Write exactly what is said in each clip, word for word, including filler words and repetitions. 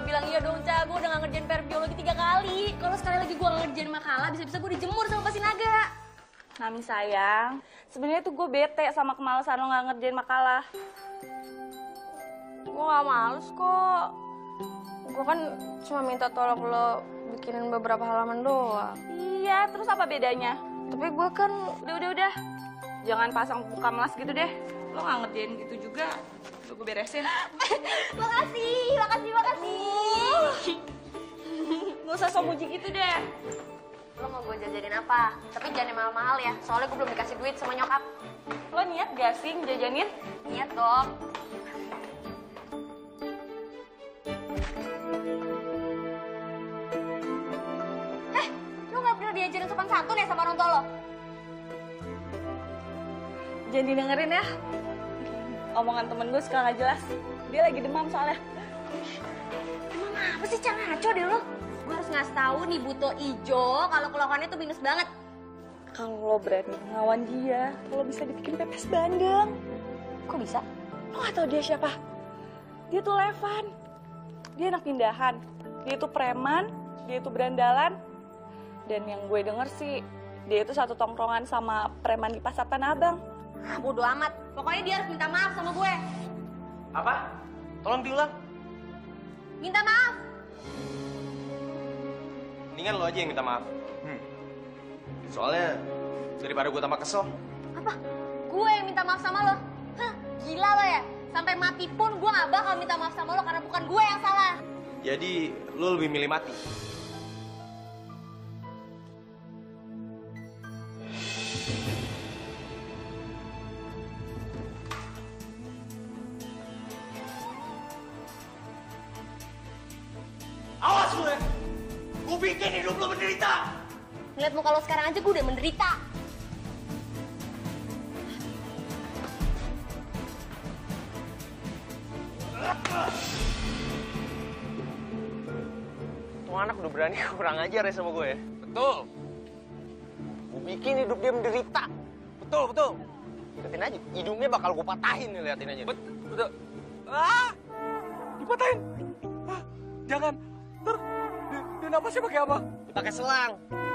bilang iya dong, Ca. Gue udah gak ngerjain P R biologi tiga kali. Kalau sekali lagi gue gak ngerjain makalah, bisa-bisa gue dijemur sama Pak Sinaga. Nami sayang, sebenarnya tuh gue bete sama kemalasan lo gak ngerjain makalah. Gue gak males kok. Gue kan cuma minta tolong lo bikinin beberapa halaman doang. Iya, terus apa bedanya? Tapi gue kan... Udah-udah-udah. Jangan pasang buka melas gitu deh. Lo gak ngerjain gitu juga. Udah gue beresin. Makasih, makasih, makasih. Gak usah sok muji gitu deh. Lo mau gue jajanin apa? Tapi jangan yang mahal-mahal ya. Soalnya gue belum dikasih duit sama nyokap. Lo niat gak sih jajanin? Niat dong. Eh, lo gak pernah diajarin sopan santun ya sama orang tua lo? Jangan didengerin ya. Omongan temen gue suka gak jelas. Dia lagi demam soalnya. Emang apa sih, Ca? Ngaco deh lo. Gue harus ngasih tahu nih Buto Ijo kalau kelakuannya tuh minus banget. Kalau lo berani ngelawan dia, lo bisa dibikin pepes bandeng. Kok bisa? Lo gak tau dia siapa? Dia tuh Levan. Dia anak pindahan. Dia tuh preman, dia tuh berandalan. Dan yang gue denger sih, dia itu satu tongkrongan sama preman di Pasar Tanah Abang. Ah, bodo amat. Pokoknya dia harus minta maaf sama gue. Apa? Tolong diulang. Minta maaf. Mendingan lo aja yang minta maaf. Hmm. Soalnya daripada gue tambah kesel. Apa? Gue yang minta maaf sama lo? Hah, gila lo ya? Sampai mati pun gue gak bakal minta maaf sama lo karena bukan gue yang salah. Jadi lo lebih milih mati. Awas lo ya! Gue bikin hidup lo menderita! Ngeliat muka lo sekarang aja gue udah menderita. Tuh anak udah berani kurang ajar ya sama gue ya? Betul. Gue bikin hidup dia menderita. Betul, betul. Liatin aja, hidungnya bakal gue patahin nih, liatin aja. Bet betul. Ah! Dipatahin. Ah, jangan. Ter, dia, dia napasnya pakai apa? Pakai selang.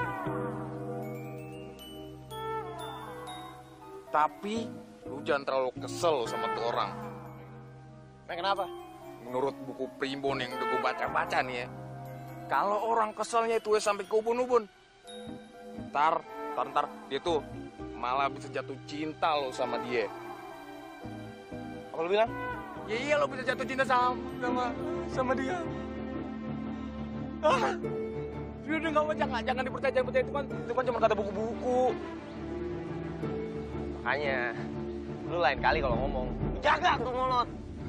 Tapi lu jangan terlalu kesel sama tuh orang. Nah, kenapa? Menurut buku primbon yang udah gue baca-baca nih ya, kalau orang keselnya itu ya sampai ke ubun-ubun, ntar, ntar, ntar, dia tuh malah bisa jatuh cinta lo sama dia. Apa lu bilang? Ya iya lo bisa jatuh cinta sama sama, sama dia. Ah, dia udah nggak mau, jangan, jangan dipercaya, jangan percaya, itu kan, itu kan cuma kata buku-buku. Makanya, lu lain kali kalau ngomong, jaga tuh mulut.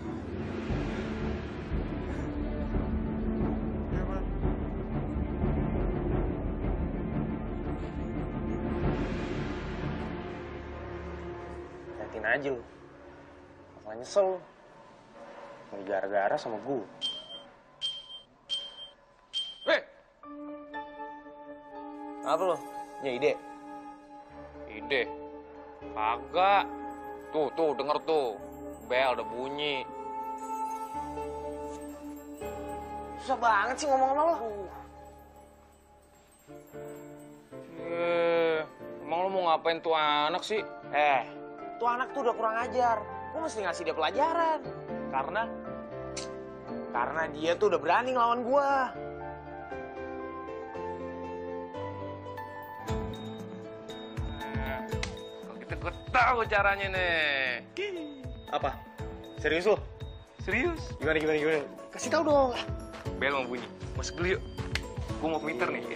Liatin aja lu, bakalan nyesel lu. Ini gara-gara sama gue. Hei! Apa lu? Punya ide? Ide? Kagak. Tuh, tuh, denger tuh. Bel udah bunyi. Susah banget sih ngomong sama lo. Eh, emang lo mau ngapain tuh anak sih? Eh, tuh anak tuh udah kurang ajar. Gue mesti ngasih dia pelajaran. Karena, karena dia tuh udah berani ngelawan gue. Kalau gitu gue tahu caranya nih. Apa? Serius lo? Serius? Gimana, gimana, gimana? Kasih tahu dong. Bel mau bunyi. Masuk dulu yuk. Gue mau Twitter nih.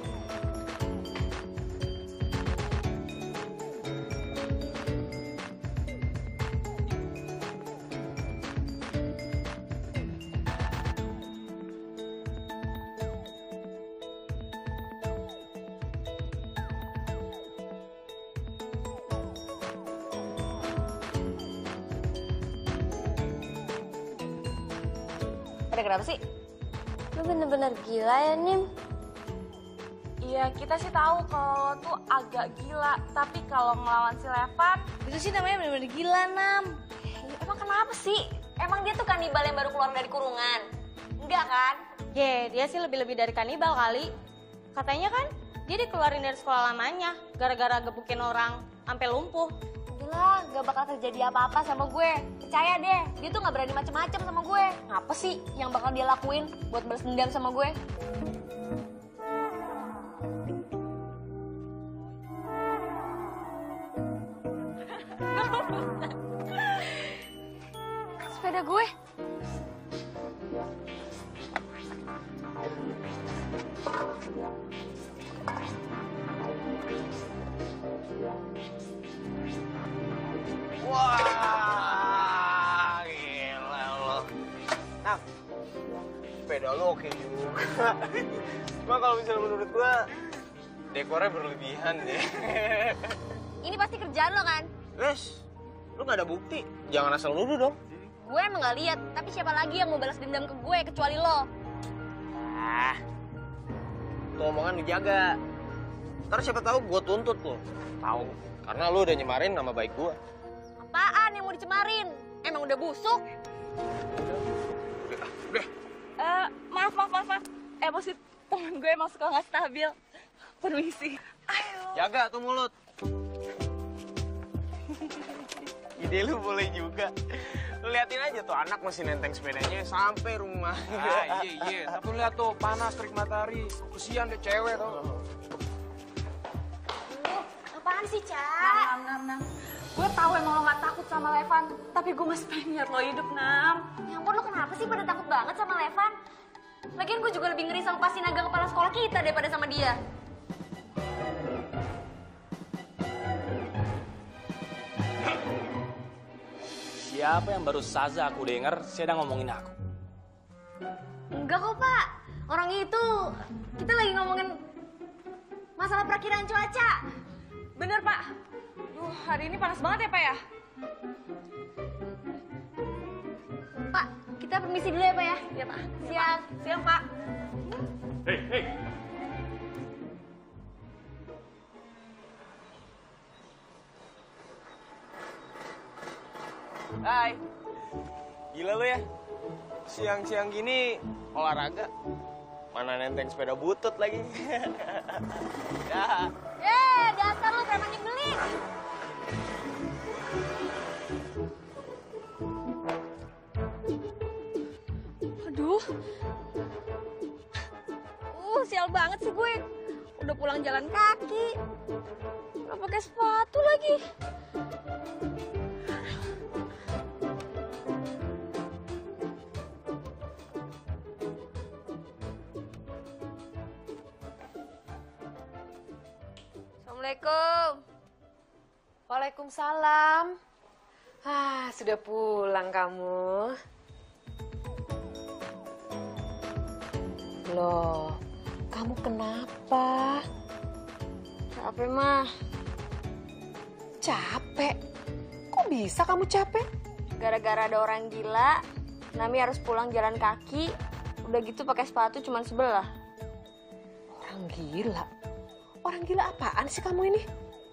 Ada kenapa sih? Lu bener-bener gila ya, Nim? Iya, kita sih tahu kalau lo tuh agak gila. Tapi kalau ngelawan si Levan, Itu sih namanya bener-bener gila, Nam. emang kenapa sih? Emang dia tuh kanibal yang baru keluar dari kurungan? enggak kan? Ye, dia sih lebih-lebih dari kanibal kali. Katanya kan dia dikeluarin dari sekolah lamanya gara-gara gebukin orang sampai lumpuh. Udah, gak bakal terjadi apa-apa sama gue. Percaya deh, dia tuh gak berani macem-macem sama gue. Apa sih yang bakal dia lakuin buat balas dendam sama gue? Sepeda gue. Wah, gila lo. Nah, sepeda lo oke juga. Cuma kalau misalnya menurut gua, dekornya berlebihan deh. Ini pasti kerjaan lo kan? Wes, lu gak ada bukti. Jangan asal nuduh dong. Gue emang gak lihat, tapi siapa lagi yang mau balas dendam ke gue kecuali lo? Ah, tuh omongan dijaga. Ntar siapa tahu gua tuntut lo. Tahu? Karena lu udah nyemarin nama baik gua. Apaan yang mau dicemarin? Emang udah busuk? Udah, udah. Eh, maaf, maaf, maaf, maaf. Emosi temen gue emang suka nggak stabil. Permisi. Ayo. Jaga tuh mulut. Ide lu boleh juga. Lu liatin aja tuh anak masih nenteng sepedanya sampai rumah. Ah, iya, iya. Tapi lihat tuh, panas terik matahari. Kesian deh cewek tuh. Duh, apaan sih, Ca? Nam, Nam, Nam. Gue tahu emang lo gak takut sama Levan, tapi gue masih pengen lihat lo hidup, Nam. Ya ampun, lo kenapa sih pada takut banget sama Levan? Lagian gue juga lebih ngeri sama pasti naga kepala sekolah kita daripada sama dia. Siapa yang baru saja aku dengar sedang ngomongin aku? Enggak kok, Pak. Orang itu, kita lagi ngomongin masalah perakiraan cuaca. Bener, Pak. Duh, hari ini panas banget ya, Pak ya? Pak, kita permisi dulu ya, Pak ya? Iya, Pak. Siang. Siang, Pak. Hei, hei. Hai. Gila lu ya. Siang-siang gini olahraga. Mana nenteng sepeda butut lagi. Ya. Eh, dasar lu preman nyebelin. Aduh. Uh, sial banget sih gue. Udah pulang jalan kaki. Gak pakai sepatu lagi. Assalamualaikum. Waalaikumsalam. Ah, sudah pulang kamu. Loh, kamu kenapa? Capek, mah. Capek? Kok bisa kamu capek? Gara-gara ada orang gila, Nami harus pulang jalan kaki. Udah gitu pakai sepatu cuma sebelah. Orang gila? Orang gila apaan sih kamu ini?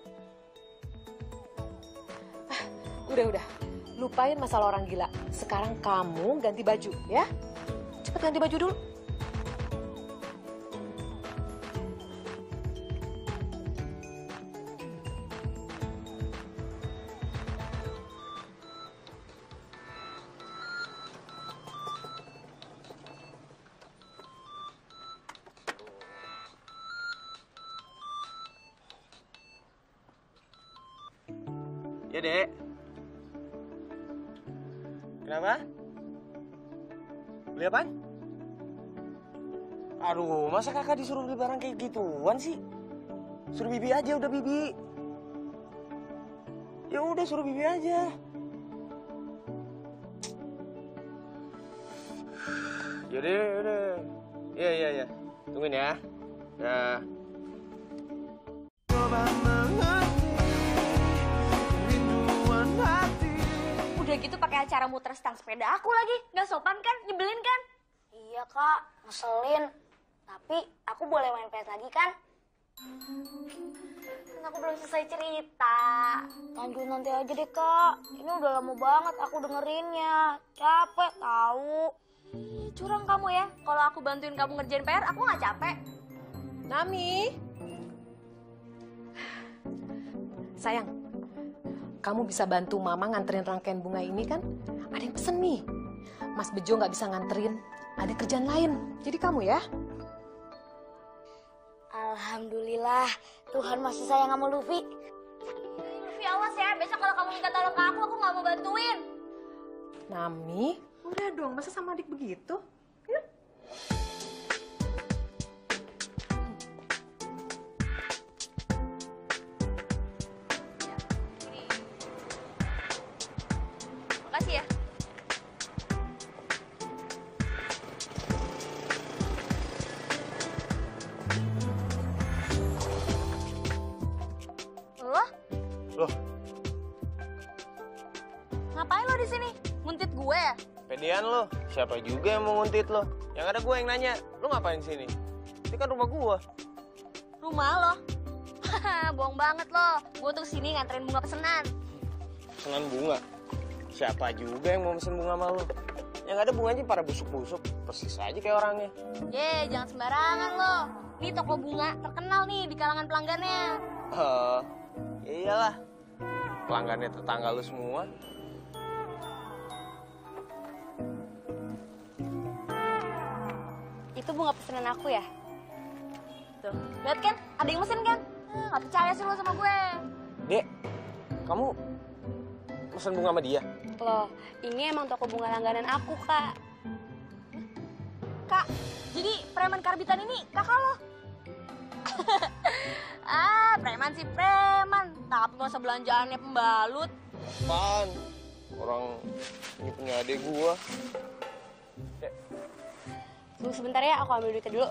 Ah, udah-udah, lupain masalah orang gila. Sekarang kamu ganti baju, ya? Cepet ganti baju dulu. Ya, Dek. Kenapa? Beli apaan? Aduh, masa kakak disuruh beli barang kayak gituan sih? Suruh Bibi aja, udah Bibi. Ya udah, suruh Bibi aja. Yaudah, yaudah. Iya, iya, iya. Tungguin ya. Ya. Udah gitu pakai acara muter stang sepeda aku lagi. Nggak sopan kan? Nyebelin kan? Iya, Kak. Ngeselin. Tapi aku boleh main P S lagi kan? Kan aku belum selesai cerita. Lanjut nanti aja deh, Kak. Ini udah lama banget aku dengerinnya. Capek tahu. Ih, curang kamu ya. Kalau aku bantuin kamu ngerjain P R, aku nggak capek. Nami. Sayang, kamu bisa bantu Mama nganterin rangkaian bunga ini kan? Ada yang pesen nih. Mas Bejo nggak bisa nganterin, ada kerjaan lain. Jadi kamu ya. Alhamdulillah, Tuhan masih sayang sama Luffy. Luffy awas ya, besok kalau kamu minta tolong ke aku, aku nggak mau bantuin. Nami, udah dong, masa sama adik begitu? Yuk. Makasih ya. Lo? Loh, Ngapain lo di sini? Nguntit gue ya? pedean lo. Siapa juga yang mau nguntit lo? Yang ada gue yang nanya, lo ngapain di sini? Ini kan rumah gue. Rumah lo? Bohong banget lo. Gue tuh sini nganterin bunga pesenan. Pesanan bunga. Siapa juga yang mau pesen bunga sama lo? Yang ada bunganya para busuk-busuk. Persis aja kayak orangnya. Ye, jangan sembarangan lo. Ini toko bunga terkenal nih di kalangan pelanggannya. Oh, ya iyalah. Pelanggannya tetangga lo semua. Itu bunga pesanan aku ya? Tuh, lihat kan? Ada yang mesen kan? Eh, Nggak percaya sih lo sama gue. Dek, kamu pesen bunga sama dia? Loh, ini emang toko bunga langganan aku, Kak. Kak, jadi preman karbitan ini kakak lo? Ah, preman sih preman. Tapi masa belanjaannya pembalut. Apaan? Orang ini punya adik gua. Dek, Tunggu sebentar ya, aku ambil duitnya dulu.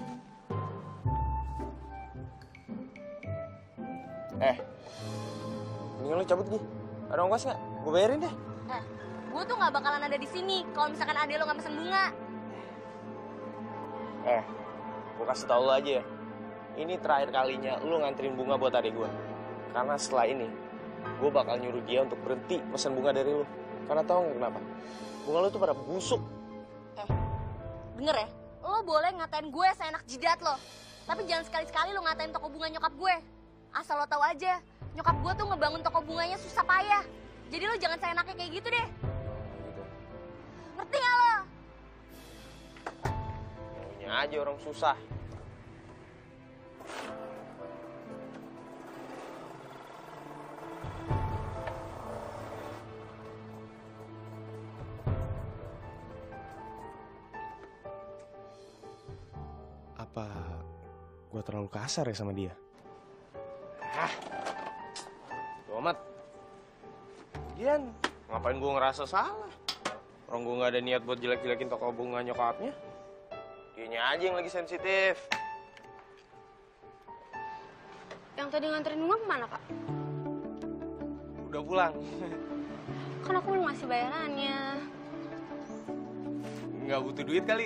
eh, mendingan lo cabut Gi. Ada ongkos nggak? Gue bayarin deh. Eh, gue tuh nggak bakalan ada di sini kalau misalkan adek lo nggak pesen bunga. Eh, gue kasih tau lo aja ya. Ini terakhir kalinya lo nganterin bunga buat adik gue. Karena setelah ini, gue bakal nyuruh dia untuk berhenti pesen bunga dari lo. Karena tau nggak kenapa? Bunga lo tuh pada busuk. Eh, denger ya, lo boleh ngatain gue seenak jidat lo. Tapi jangan sekali-sekali lo ngatain toko bunga nyokap gue. Asal lo tahu aja, nyokap gue tuh ngebangun toko bunganya susah payah. Jadi lo jangan seenaknya kayak gitu deh. Gitu. Ngerti gak lo? Maunya aja orang susah. Apa gue terlalu kasar ya sama dia? Ah, amat. Gian, ngapain gue ngerasa salah? Orang gue gak ada niat buat jelek-jelekin toko bunga nyokapnya. Dianya aja yang lagi sensitif. Yang tadi nganterin bunga kemana, Kak? Udah pulang. Kan aku belum ngasih bayarannya. Nggak butuh duit kali.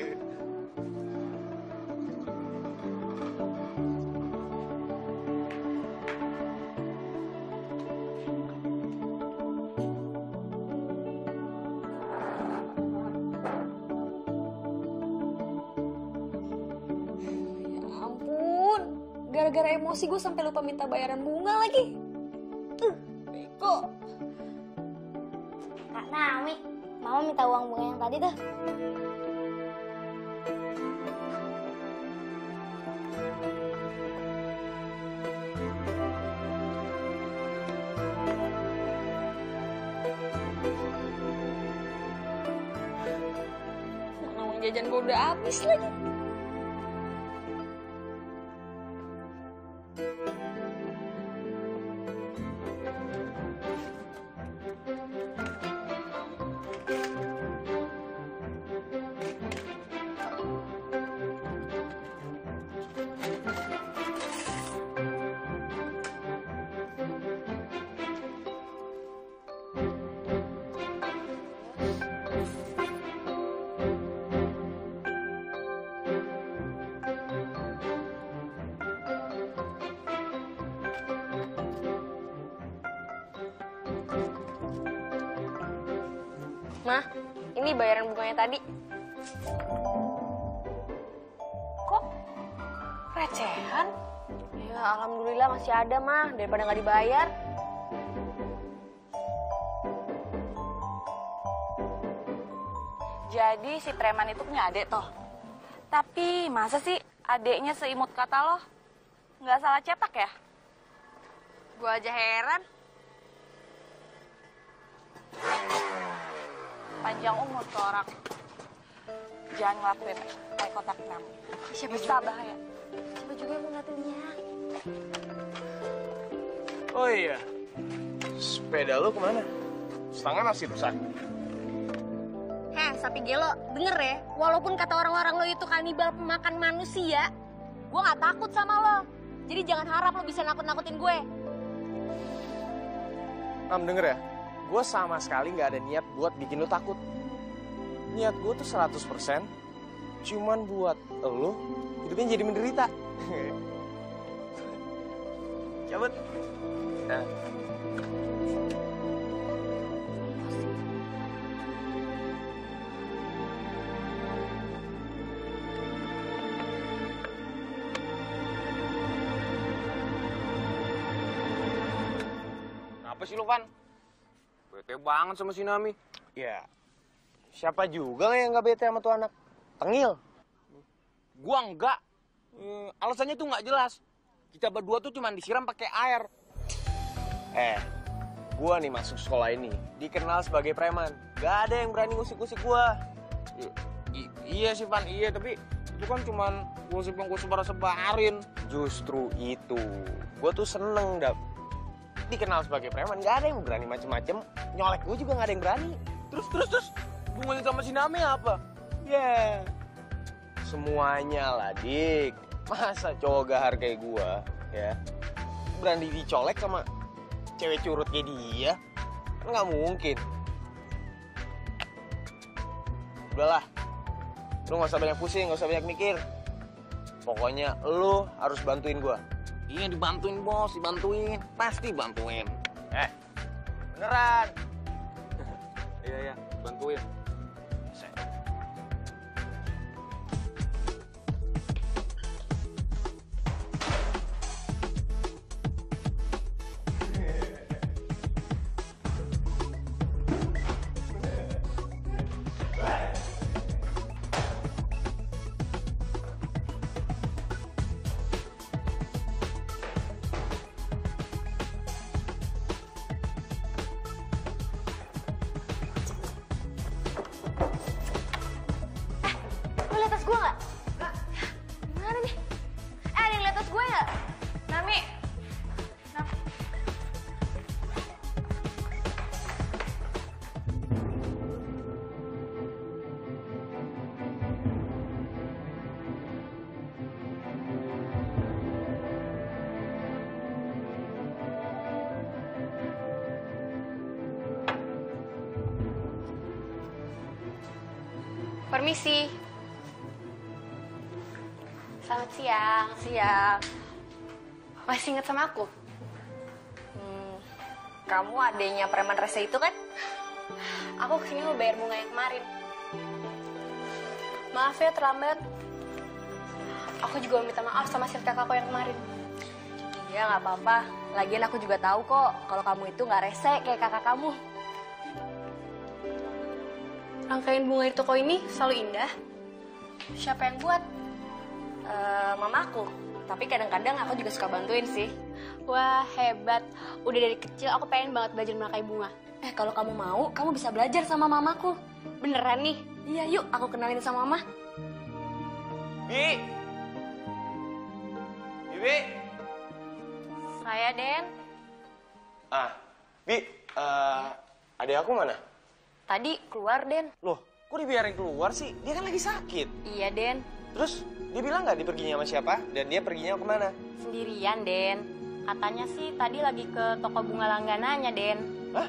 Gara-gara emosi gue sampai lupa minta bayaran bunga lagi. Uh, beko. Kak Nami, Mama minta uang bunga yang tadi tuh. Mana uang jajan gue udah habis lagi. Ma, ini bayaran bunganya tadi. Kok recehan? Ya, alhamdulillah masih ada mah, daripada nggak dibayar. Jadi si preman itu punya adik toh. Tapi masa sih adeknya seimut kata lo? Nggak salah cetak ya? Gua aja heran. Panjang umur tuh orang. Jangan ngelakuin eye contact enam. Siapa Bisa juga? bahaya. Siapa juga yang mau ngeliatin dia? Oh iya, sepeda lu kemana? Setengah masih rusak. Heh, sapi gelo, denger ya, walaupun kata orang-orang lo itu kanibal pemakan manusia, gue gak takut sama lo. Jadi jangan harap lo bisa nakut-nakutin gue. Nam, denger ya, gue sama sekali gak ada niat buat bikin lo takut. Niat gue tuh seratus persen cuman buat lo hidupnya jadi menderita. Cabut. Nah. Apa sih lu, Van? Bete banget sama si Nami. Ya, siapa juga yang gak bete sama tuh anak? Tengil. Gua enggak. Eh, alasannya tuh nggak jelas. Kita berdua tuh cuma disiram pakai air. Eh, gua nih masuk sekolah ini dikenal sebagai preman. Gak ada yang berani ngusik-ngusik gua. I- i- iya sih, Van. Iya, tapi itu kan cuma gosip yang gue sebar-sebarin. Justru itu, gua tuh seneng dap. Dikenal sebagai preman, gak ada yang berani macem-macem. Nyolek gua juga gak ada yang berani. Terus, terus, terus. Hubungannya sama si Nami apa? Ya, yeah. Semuanya lah, Dik. Masa cowok gak hargai gua, ya? Berani dicolek sama cewek curut kayak dia? Kan gak mungkin. Udahlah, lu gak usah banyak pusing, gak usah banyak mikir. Pokoknya lu harus bantuin gua. Iya, dibantuin, Bos. Dibantuin. Pasti bantuin. Eh, beneran. Iya, iya. Bantuin. Lo liat tas gue gak? Gimana nih? Eh, ada yang liat tas gue gak? Nami. Nam. Permisi. Selamat siang. Siang. Masih inget sama aku? Hmm, kamu adenya preman rese itu kan? Aku kesini mau bayar bunga yang kemarin. Maaf ya terlambat. Aku juga minta maaf sama si kakakku yang kemarin. Iya, nggak apa-apa. Lagian aku juga tahu kok kalau kamu itu nggak rese kayak kakak kamu. Rangkaian bunga di toko ini selalu indah. Siapa yang buat? Uh, mamaku. Tapi kadang-kadang aku juga suka bantuin sih. Wah, hebat. Udah dari kecil aku pengen banget belajar merangkai bunga. Eh, kalau kamu mau, kamu bisa belajar sama mamaku. Beneran nih? Iya, yuk aku kenalin sama mama. Bi! Bibi! Saya, Den. Ah, Bi, uh, adik aku mana? Tadi keluar, Den. Loh, kok dibiarin keluar sih? Dia kan lagi sakit. Iya, Den. Terus, dia bilang nggak dia perginya sama siapa? Dan dia perginya kemana? Sendirian, Den. Katanya sih tadi lagi ke toko bunga langganannya, Den. Hah?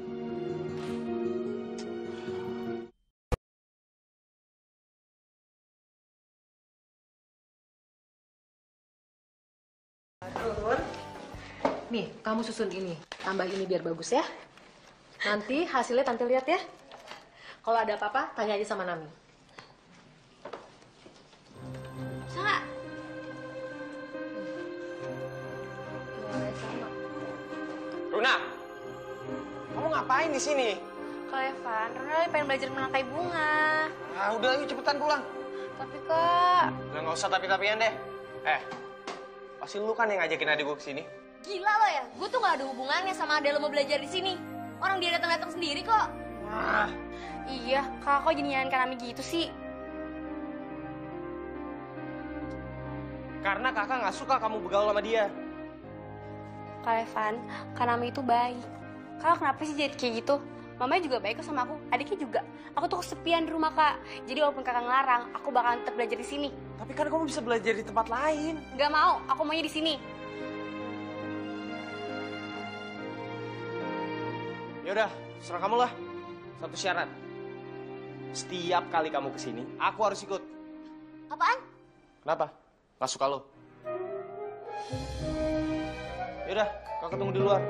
Nih, kamu susun ini. Tambah ini biar bagus ya. Nanti hasilnya tante lihat ya. Kalau ada apa-apa, tanya aja sama Nami. ngapain di sini? Kak Evan, Rona lagi pengen belajar menangkai bunga. Nah, udah yuk cepetan pulang. Tapi Kak... Udah nggak usah tapi-tapian deh. Eh, pasti lu kan yang ngajakin adik gue kesini. Gila lo ya, gue tuh gak ada hubungannya sama ada lo mau belajar di sini. Orang dia datang-datang sendiri kok. Wah. Iya, Kak, kok jadi nyalain Kanami gitu sih? Karena kakak nggak suka kamu bergaul sama dia. Kak Evan, Kanami itu baik. Kakak kenapa sih jadi kayak gitu? Mamanya juga baik kok sama aku, adiknya juga. Aku tuh kesepian di rumah, Kak. Jadi walaupun kakak ngelarang, aku bakalan tetap belajar di sini. Tapi kan kamu bisa belajar di tempat lain. Gak mau, aku maunya di sini. Yaudah, serah kamu lah. Satu syarat. Setiap kali kamu kesini, aku harus ikut. Apaan? Kenapa? Nggak suka lo? Yaudah, kakak tunggu di luar.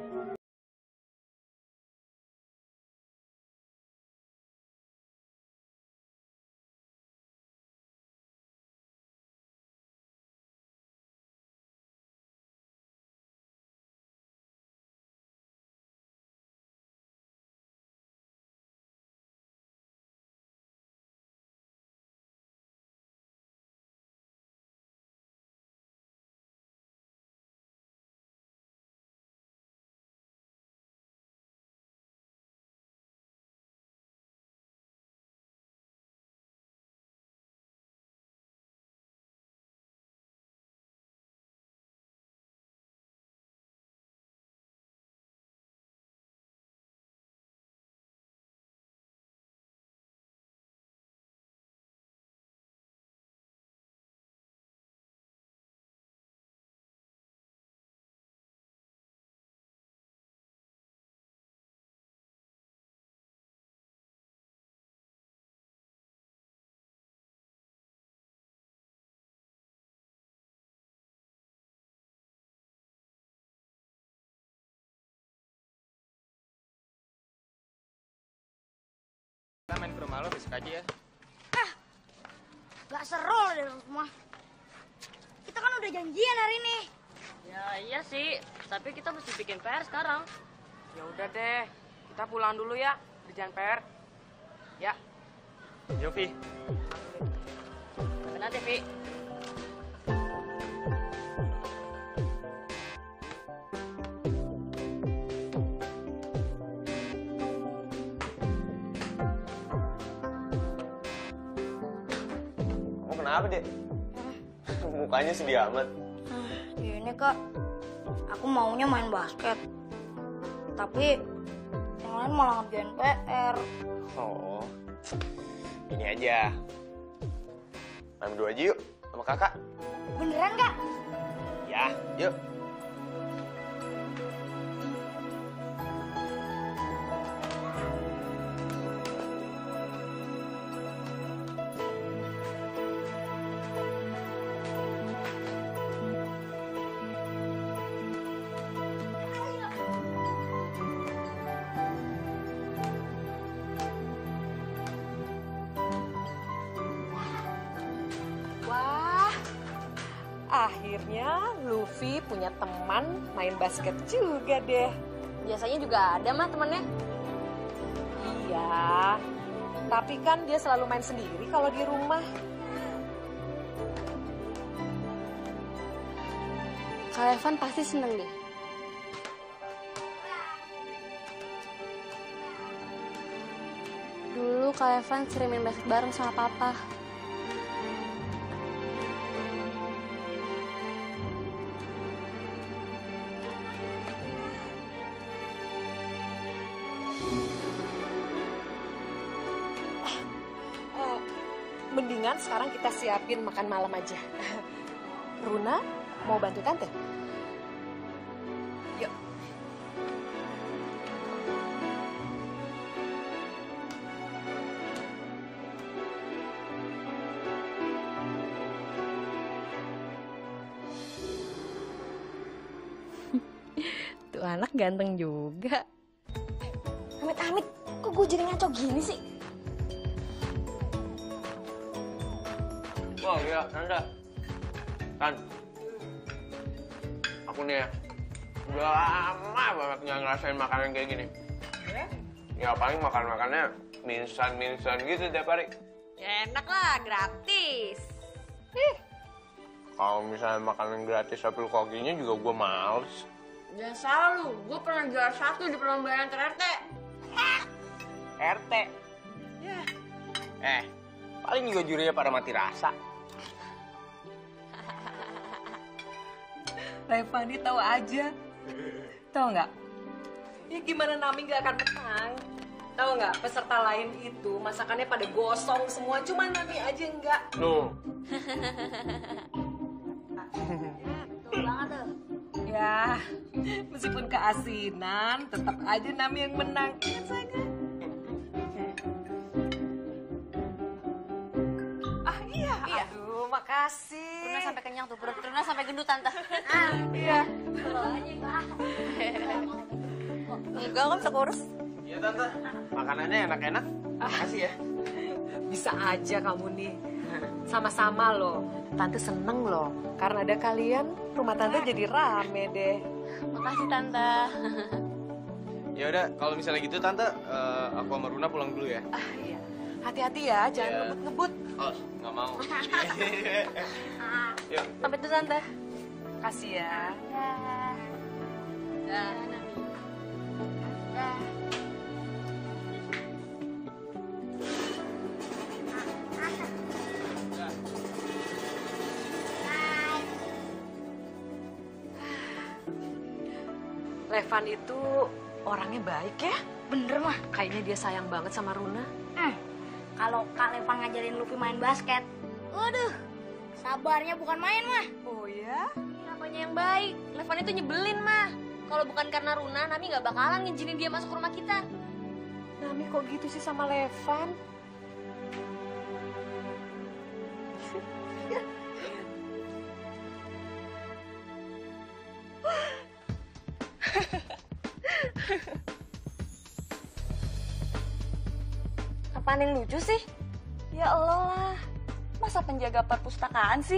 Kita main ke rumah lo besok aja ya. Gak seru loh di rumah. Kita kan udah janjian hari ini. Ya iya sih, tapi kita mesti bikin P R sekarang. Ya udah deh, kita pulang dulu ya, kerjaan P R. Ya. Yofi. Sampai nanti, Vi. Kamu kenapa, Dek? Mukanya sedih amat. Ini Kak, aku maunya main basket. Tapi yang lain malah ngerjain P R. Oh, ini aja. Main berdua aja yuk, sama kakak. Beneran Kak? Ya, yuk. Wah, akhirnya Luffy punya teman main basket juga deh. Biasanya juga ada mah temennya. Iya, tapi kan dia selalu main sendiri kalau di rumah. Kak Evan pasti seneng deh. Dulu Kak Evan sering main basket bareng sama Papa. Eh, mendingan sekarang kita siapin makan malam aja. Runa mau bantu tante? Yuk. Tuh anak ganteng juga. Amit-amit, kok gue jadi ngaco gini sih? Wah, iya, Nanda. Kan, aku nih ya, udah lama banget nggak ngerasain makanan kayak gini. Ya paling makan-makannya minsan-minsan gitu tiap hari. Ya enak lah, gratis. Kalau misalnya makanan gratis apel kokinya juga gue males. Jangan salah lu, gue pernah juara satu di perlombaan antar R T. R T? Ya. Eh, paling juga jurinya pada mati rasa. Revani tahu aja. Tahu nggak? Ya gimana Nami nggak akan menang? Tahu nggak, peserta lain itu masakannya pada gosong semua, cuma Nami aja enggak. Nuh. Tuh banget tuh. Ya, meskipun keasinan, tetap aja Nami yang menang. Ingat saya kan? Ah iya, Iya. aduh makasih. Runa sampai kenyang tuh, perut Runa sampai gendut tante. Ah, iya. Enggak kan bisa kurus. Iya tante, makanannya enak-enak. Makasih ya. Bisa aja kamu nih. Sama-sama loh. Tante seneng loh. Karena ada kalian, rumah tante jadi rame deh. Makasih tante. Ya udah, kalau misalnya gitu tante, eh, aku sama Runa pulang dulu ya. Ah iya. Hati-hati ya, jangan Iya. ngebut-ngebut. Oh, nggak mau. Yuk. Sampai tuh tante. Kasih ya. Dah. Dah. Dah. Levan itu orangnya baik ya. Bener mah. Kayaknya dia sayang banget sama Runa. Hmm. Kalau Kak Levan ngajarin Luffy main basket, waduh, sabarnya bukan main mah. Oh ya? Ini apanya yang baik? Levan itu nyebelin mah. Kalau bukan karena Runa, Nami nggak bakalan ngizinin dia masuk rumah kita. Nami kok gitu sih sama Levan? Apaan yang lucu sih? Ya Allah lah, masa penjaga perpustakaan sih?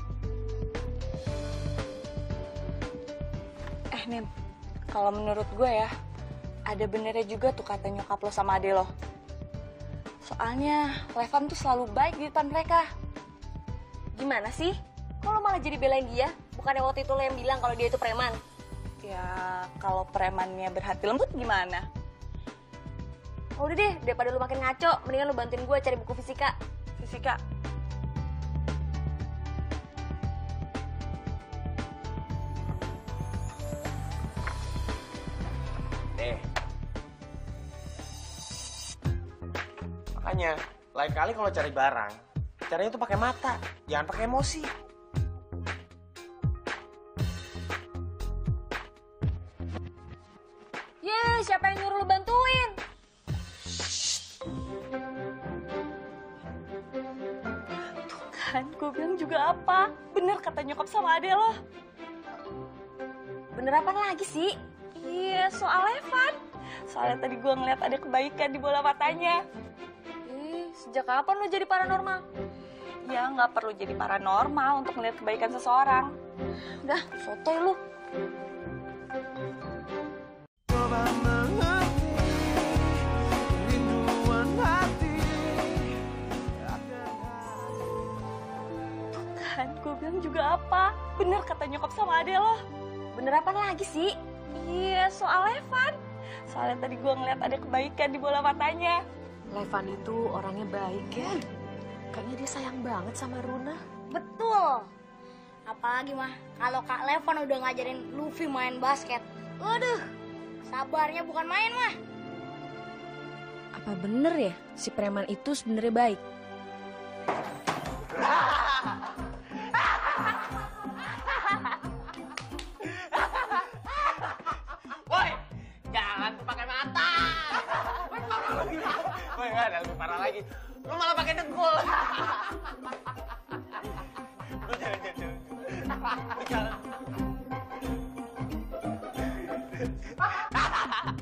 Eh Nim, kalau menurut gue ya, ada benernya juga tuh kata nyokap lo sama ade lo. Soalnya Levan tuh selalu baik di depan mereka. Gimana sih? Kok lo malah jadi belain dia? Bukannya waktu itu lo yang bilang kalau dia itu preman? Ya kalau premannya berhati lembut gimana? Oh, udah deh, daripada lu makin ngaco, mendingan lu bantuin gue cari buku fisika. Fisika. Eh. Makanya, lain kali kalau cari barang, caranya tuh pakai mata, jangan pakai emosi. Ye, siapa yang nyuruh lu bantuin? Kan gue bilang juga apa? Bener kata nyokap sama ade lo. Bener apa lagi sih? Iya, soal Levan. Soalnya tadi gue ngeliat ada kebaikan di bola matanya. Ih, sejak kapan lu jadi paranormal? Ya nggak perlu jadi paranormal untuk melihat kebaikan seseorang. Udah, sotoy lu. Kan gue bilang juga apa? Bener kata nyokap sama ade lo. Bener apa lagi sih? Iya, soal Levan. Soalnya tadi gue ngeliat ada kebaikan di bola matanya. Levan itu orangnya baik ya. Kayaknya dia sayang banget sama Runa. Betul. Apalagi mah kalau Kak Levan udah ngajarin Luffy main basket. Waduh, sabarnya bukan main mah. Apa bener ya si preman itu sebenarnya baik? Woi, jangan tuh pakai mata. Woi, nggak ada lebih parah lagi. Lu malah pakai dengkul. Lu jangan, jangan, jangan. Lu jangan.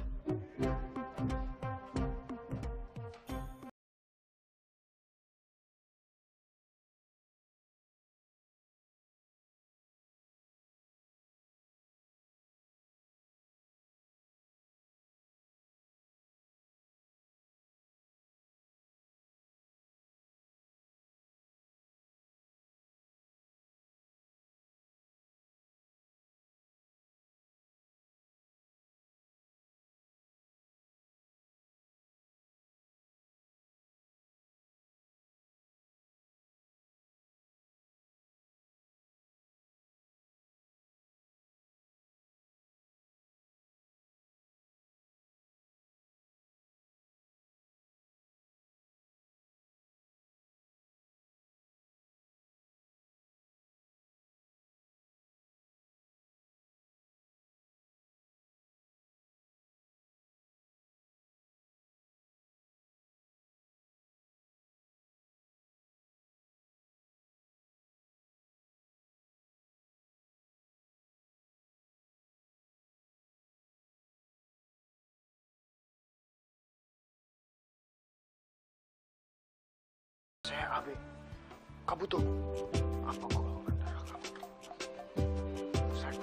Saya A B. Kabuto. Apa golongan darah kamu? Saya.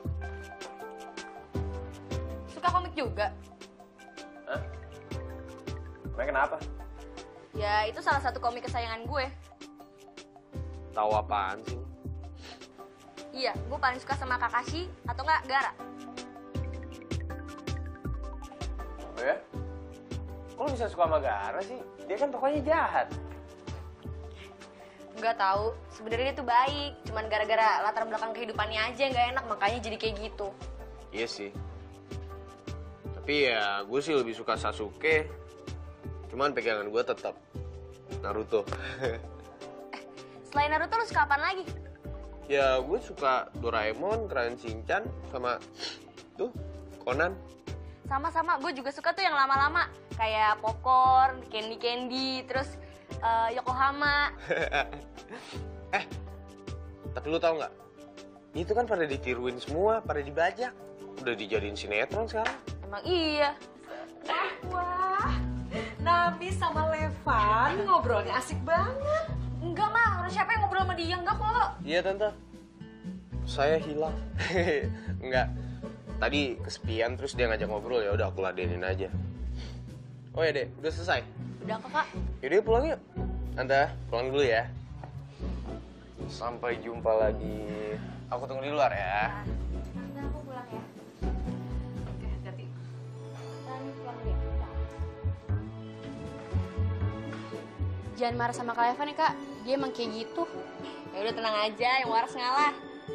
Suka komik juga? Hah? Emang kenapa? Ya, itu salah satu komik kesayangan gue. Tahu apaan sih? Iya, gue paling suka sama Kakashi atau enggak Gara. Oh ya? Kok lu bisa suka sama Gara sih? Dia kan pokoknya jahat. Enggak tahu, sebenarnya dia tuh baik. Cuman gara-gara latar belakang kehidupannya aja yang nggak enak, makanya jadi kayak gitu. Iya sih. Tapi ya gue sih lebih suka Sasuke. Cuman pegangan gue tetap Naruto. Selain Naruto, lu suka apaan lagi? Ya gue suka Doraemon, Crayon Shinchan, sama tuh Conan. Sama-sama, gue juga suka tuh yang lama-lama. Kayak Popcorn, Candy Candy, terus uh, Yokohama. Eh, tapi lu tau nggak? Itu kan pada ditiruin semua, pada dibajak. Udah dijadiin sinetron sekarang. Emang iya. Wah, Nami sama Levan ngobrolnya asik banget. Enggak, mah. Harus siapa yang ngobrol sama dia? Enggak kok. Iya, Tante. Saya hilang. Enggak. Tadi kesepian terus dia ngajak ngobrol, ya udah aku ladenin aja. Oh ya, Dek, udah selesai? Udah, Kakak. Yaudah, pulang yuk. Tante, pulang dulu ya. Sampai jumpa lagi. Aku tunggu di luar ya. Tante, aku pulang ya. Oke, hati-hati. Tante, pulang ya. Jangan marah sama Kak Evan ya, Kak. Dia emang kayak gitu. Ya udah, tenang aja, yang waras ngalah.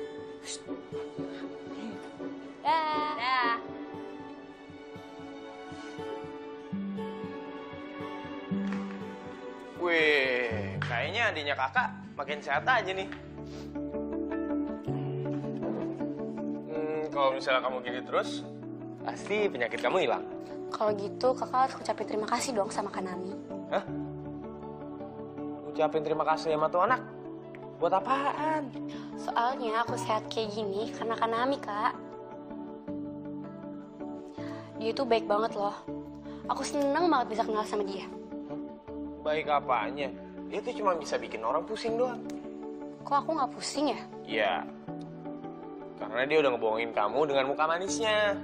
Dah. Dah. Wih, kayaknya adiknya kakak makin sehat aja nih. Hmm, kalau misalnya kamu gini terus, pasti penyakit kamu hilang. Kalau gitu, Kakak harus ucapin terima kasih dong sama Kak Nami. Hah? Ucapin terima kasih sama tuh anak? Buat apaan? Soalnya aku sehat kayak gini karena Kak Nami, Kak. Dia tuh baik banget loh. Aku seneng banget bisa kenal sama dia. Baik apanya? Dia tuh cuma bisa bikin orang pusing doang. Kok aku nggak pusing ya? Iya. Karena dia udah ngebohongin kamu dengan muka manisnya.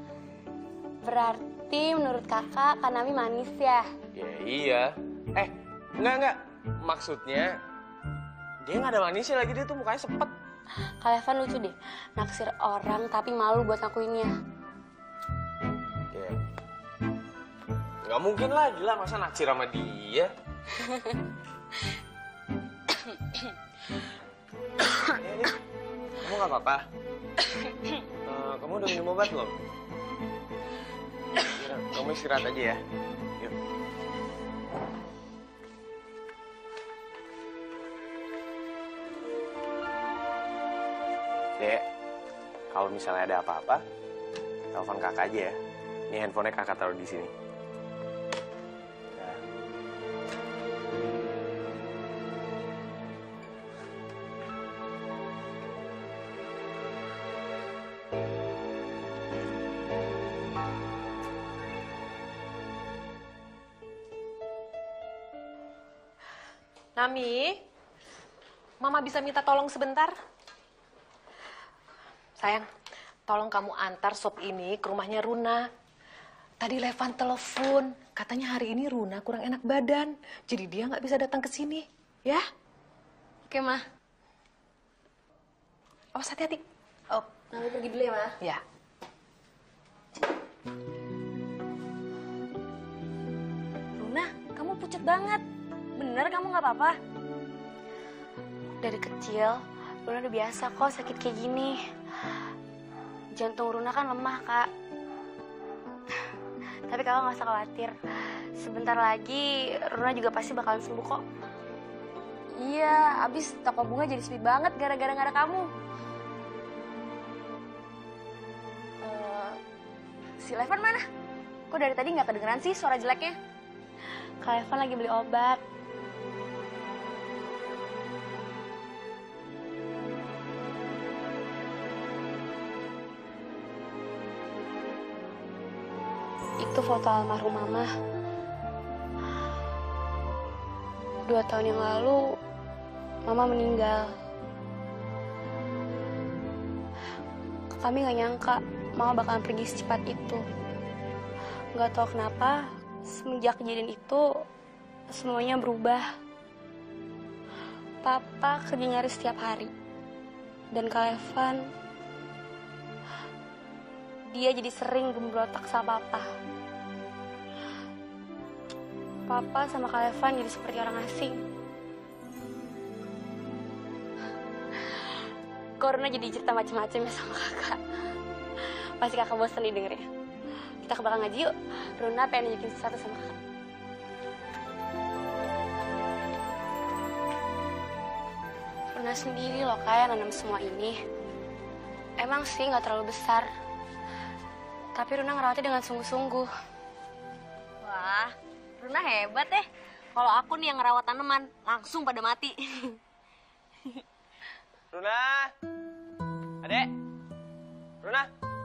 Berarti menurut kakak, Kak Nami manis ya? Ya iya. Eh, enggak, enggak. Maksudnya, dia nggak ada manisnya lagi, dia tuh mukanya sepet. Kak Evan lucu deh, naksir orang tapi malu buat ngakuinnya. Ya. Nggak mungkin lah, gila masa naksir sama dia. Ini, ini. Kamu nggak apa-apa? Uh, kamu udah minum obat belum? Ya, kamu istirahat aja ya. Yuk. Dek, kalau misalnya ada apa-apa, telepon kakak aja ya. Ini handphonenya kakak taruh di sini. Nami, Mama bisa minta tolong sebentar? Sayang, tolong kamu antar sop ini ke rumahnya Runa. Tadi Levan telepon, katanya hari ini Runa kurang enak badan, jadi dia nggak bisa datang ke sini, ya? Oke, Mah. Awas hati-hati. Oh, Nami pergi dulu ya, Mah. Ya. Luna, kamu pucat banget. Bener kamu nggak apa-apa? Dari kecil, Luna udah biasa kok sakit kayak gini. Jantung Luna kan lemah, Kak. Tapi kakak nggak usah khawatir. Sebentar lagi, Luna juga pasti bakalan sembuh kok. Iya, abis toko bunga jadi sepi banget gara-gara nggak ada kamu. Uh, si Levan mana? Kok dari tadi nggak kedengeran sih suara jeleknya? Kak Levan lagi beli obat. Itu foto almarhum Mama. dua tahun yang lalu, Mama meninggal. Kami gak nyangka Mama bakalan pergi secepat itu. Gak tahu kenapa, semenjak kejadian itu, semuanya berubah. Papa kerja nyaris setiap hari. Dan Kak Evan, dia jadi sering gemberotak sama Papa. Papa sama Kak Evan jadi seperti orang asing. Corona jadi cerita macam-macam ya sama kakak. Pasti kakak bosan nih dengernya. Kita ke belakang aja yuk. Runa pengen nunjukin sesuatu sama kakak. Runa sendiri loh kak yang nanam semua ini. Emang sih nggak terlalu besar. Tapi Runa ngerawatnya dengan sungguh-sungguh. Wah, Runa hebat deh. Kalau aku nih yang ngerawat tanaman, langsung pada mati. Runa, adek, Runa.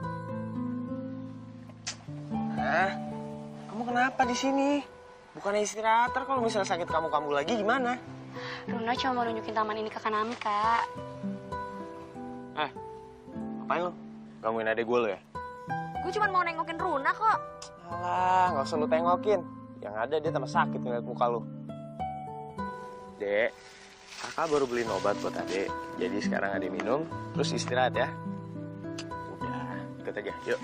Hah? Kamu kenapa di sini? Bukannya istirahat, ntar kalau misalnya sakit kamu kambuh lagi gimana? Runa cuma mau nunjukin taman ini ke Kanami, Kak. Eh, ngapain lo? Gangguin adek gue lo ya? Gue cuma mau nengokin Runa kok. Alah, nggak usah lu tengokin. Yang ada dia tambah sakit ngeliat muka lu. Dek, kakak baru beliin obat buat adek. Jadi sekarang adek minum, terus istirahat ya. Udah, ikut aja, yuk.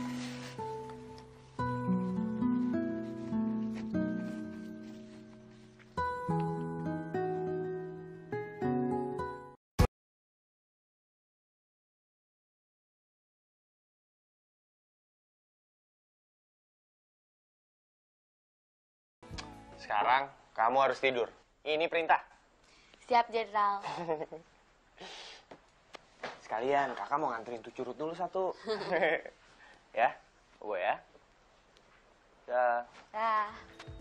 Sekarang kamu harus tidur. Ini perintah. Siap, Jenderal. Sekalian, kakak mau nganterin tuh curut dulu satu. Ya, gue ya. Dah. Dah.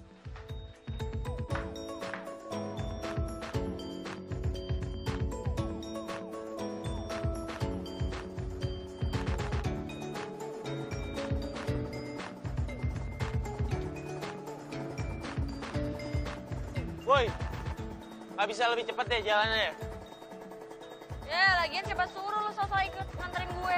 Woi, nggak bisa lebih cepet deh jalannya. Ya, lagian siapa suruh lu sosok ikut nganterin gue?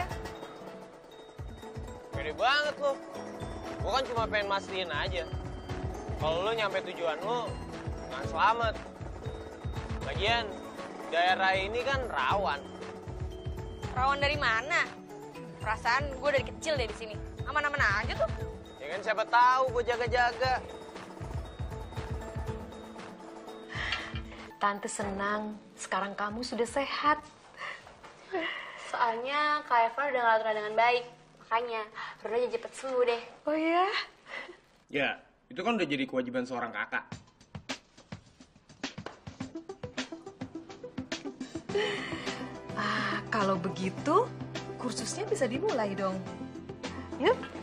Gede banget lo. Gue kan cuma pengen mastiin aja. Kalau lo nyampe tujuan lo, nggak selamat. Lagian, daerah ini kan rawan. Rawan dari mana? Perasaan gue dari kecil deh di sini. Aman-aman aja tuh. Ya kan siapa tahu gue jaga-jaga. Tante senang sekarang kamu sudah sehat. Soalnya Kak Evan udah ngatur dengan baik. Makanya Runa jadi cepet sembuh deh. Oh ya? Ya, itu kan udah jadi kewajiban seorang kakak. Ah, kalau begitu kursusnya bisa dimulai dong. Yuk.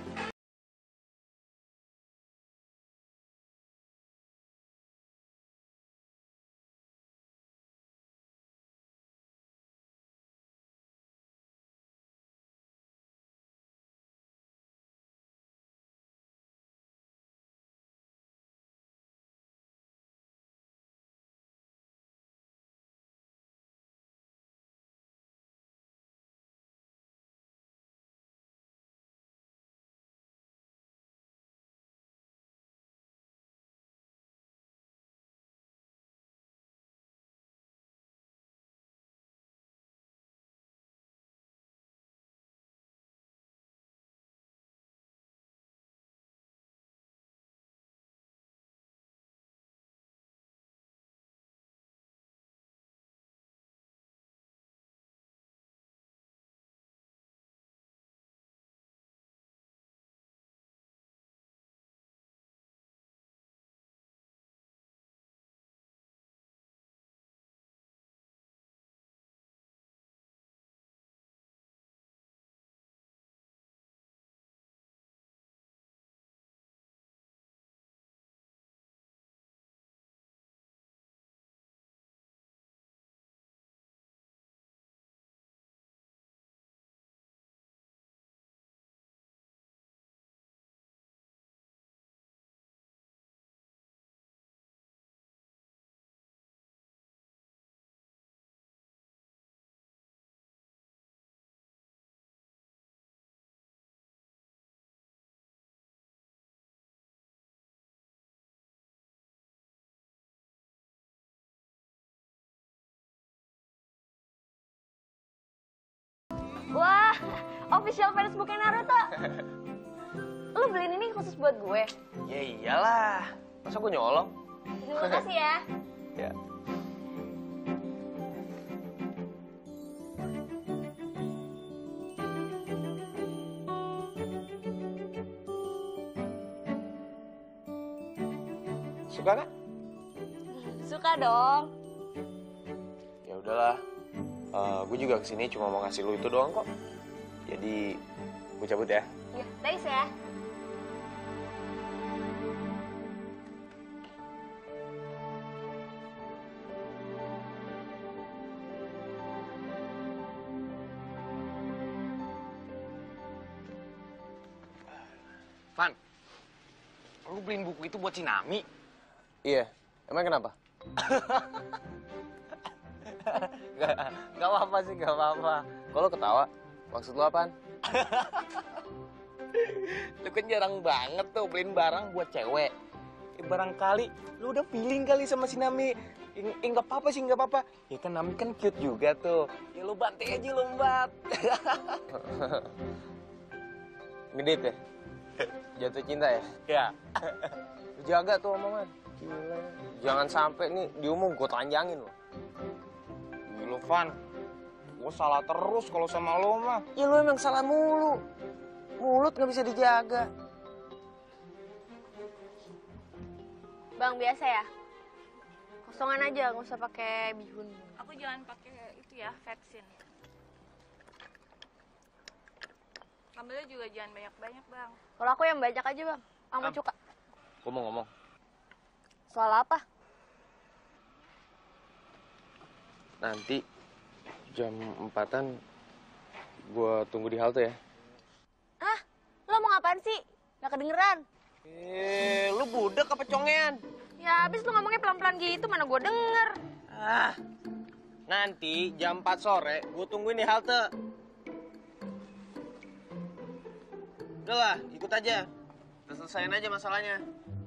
Official Facebooknya Naruto. Lu beliin ini khusus buat gue. Ya iyalah. Masa gue nyolong? Terima kasih ya. Ya. Suka kan? Suka dong. Ya udahlah. Eh, gue juga kesini cuma mau ngasih lu itu doang kok. Jadi gue cabut ya. Iya, thanks ya. Van, lu beliin buku itu buat si Nami? Iya. Emang kenapa? Gak, gak apa-apa sih, gak apa-apa. Kalau ketawa, maksud lu apaan? Lu kan jarang banget tuh beliin barang buat cewek. Eh, barangkali lu udah feeling kali sama si Nami. Eh, eh gak apa-apa sih, gak apa-apa. Ya kan Nami kan cute juga tuh. Ya lu bantai aja lombat. Ngedit ya? Jatuh cinta ya? Ya. Lu jaga tuh omongan. Gila. Jangan sampai nih diumum gue telanjangin loh. Gila, Van. Gue salah terus kalau sama lo mah. Ya lu emang salah mulu. Mulut gak bisa dijaga. Bang, biasa ya? Kosongan aja, nggak usah pakai bihun. Aku jangan pakai itu ya, vaksin. Ambilnya juga jangan banyak-banyak, Bang. Kalau aku yang banyak aja, Bang. Sama cuka. Gue mau ngomong. Soal apa? Nanti jam empatan gue tunggu di halte ya. Hah? Lo mau ngapain sih? Nggak kedengeran. Eh, lu budak apa congean? Ya, abis lo ngomongnya pelan-pelan gitu, mana gue denger. Ah, nanti jam empat sore gue tungguin di halte. Udah lah, ikut aja. Kita selesain aja masalahnya.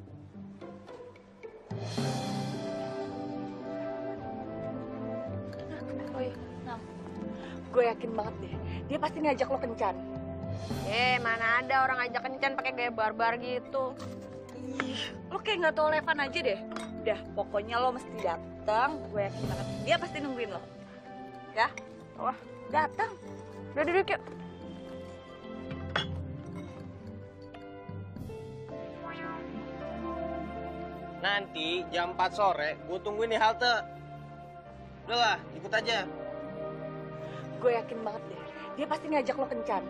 Oh iya, Nam. Gue yakin banget deh, dia pasti ngajak lo kencan. Eh, mana ada orang ngajak kencan pakai gaya barbar gitu. Ih, lo kayak nggak tau Levan aja deh. Udah, pokoknya lo mesti datang. Gue yakin banget, dia pasti nungguin lo. Ya? Wah, datang. Udah duduk yuk. Nanti jam empat sore gue tungguin di halte. Udah lah, ikut aja. Gue yakin banget deh, dia pasti ngajak lo kencan.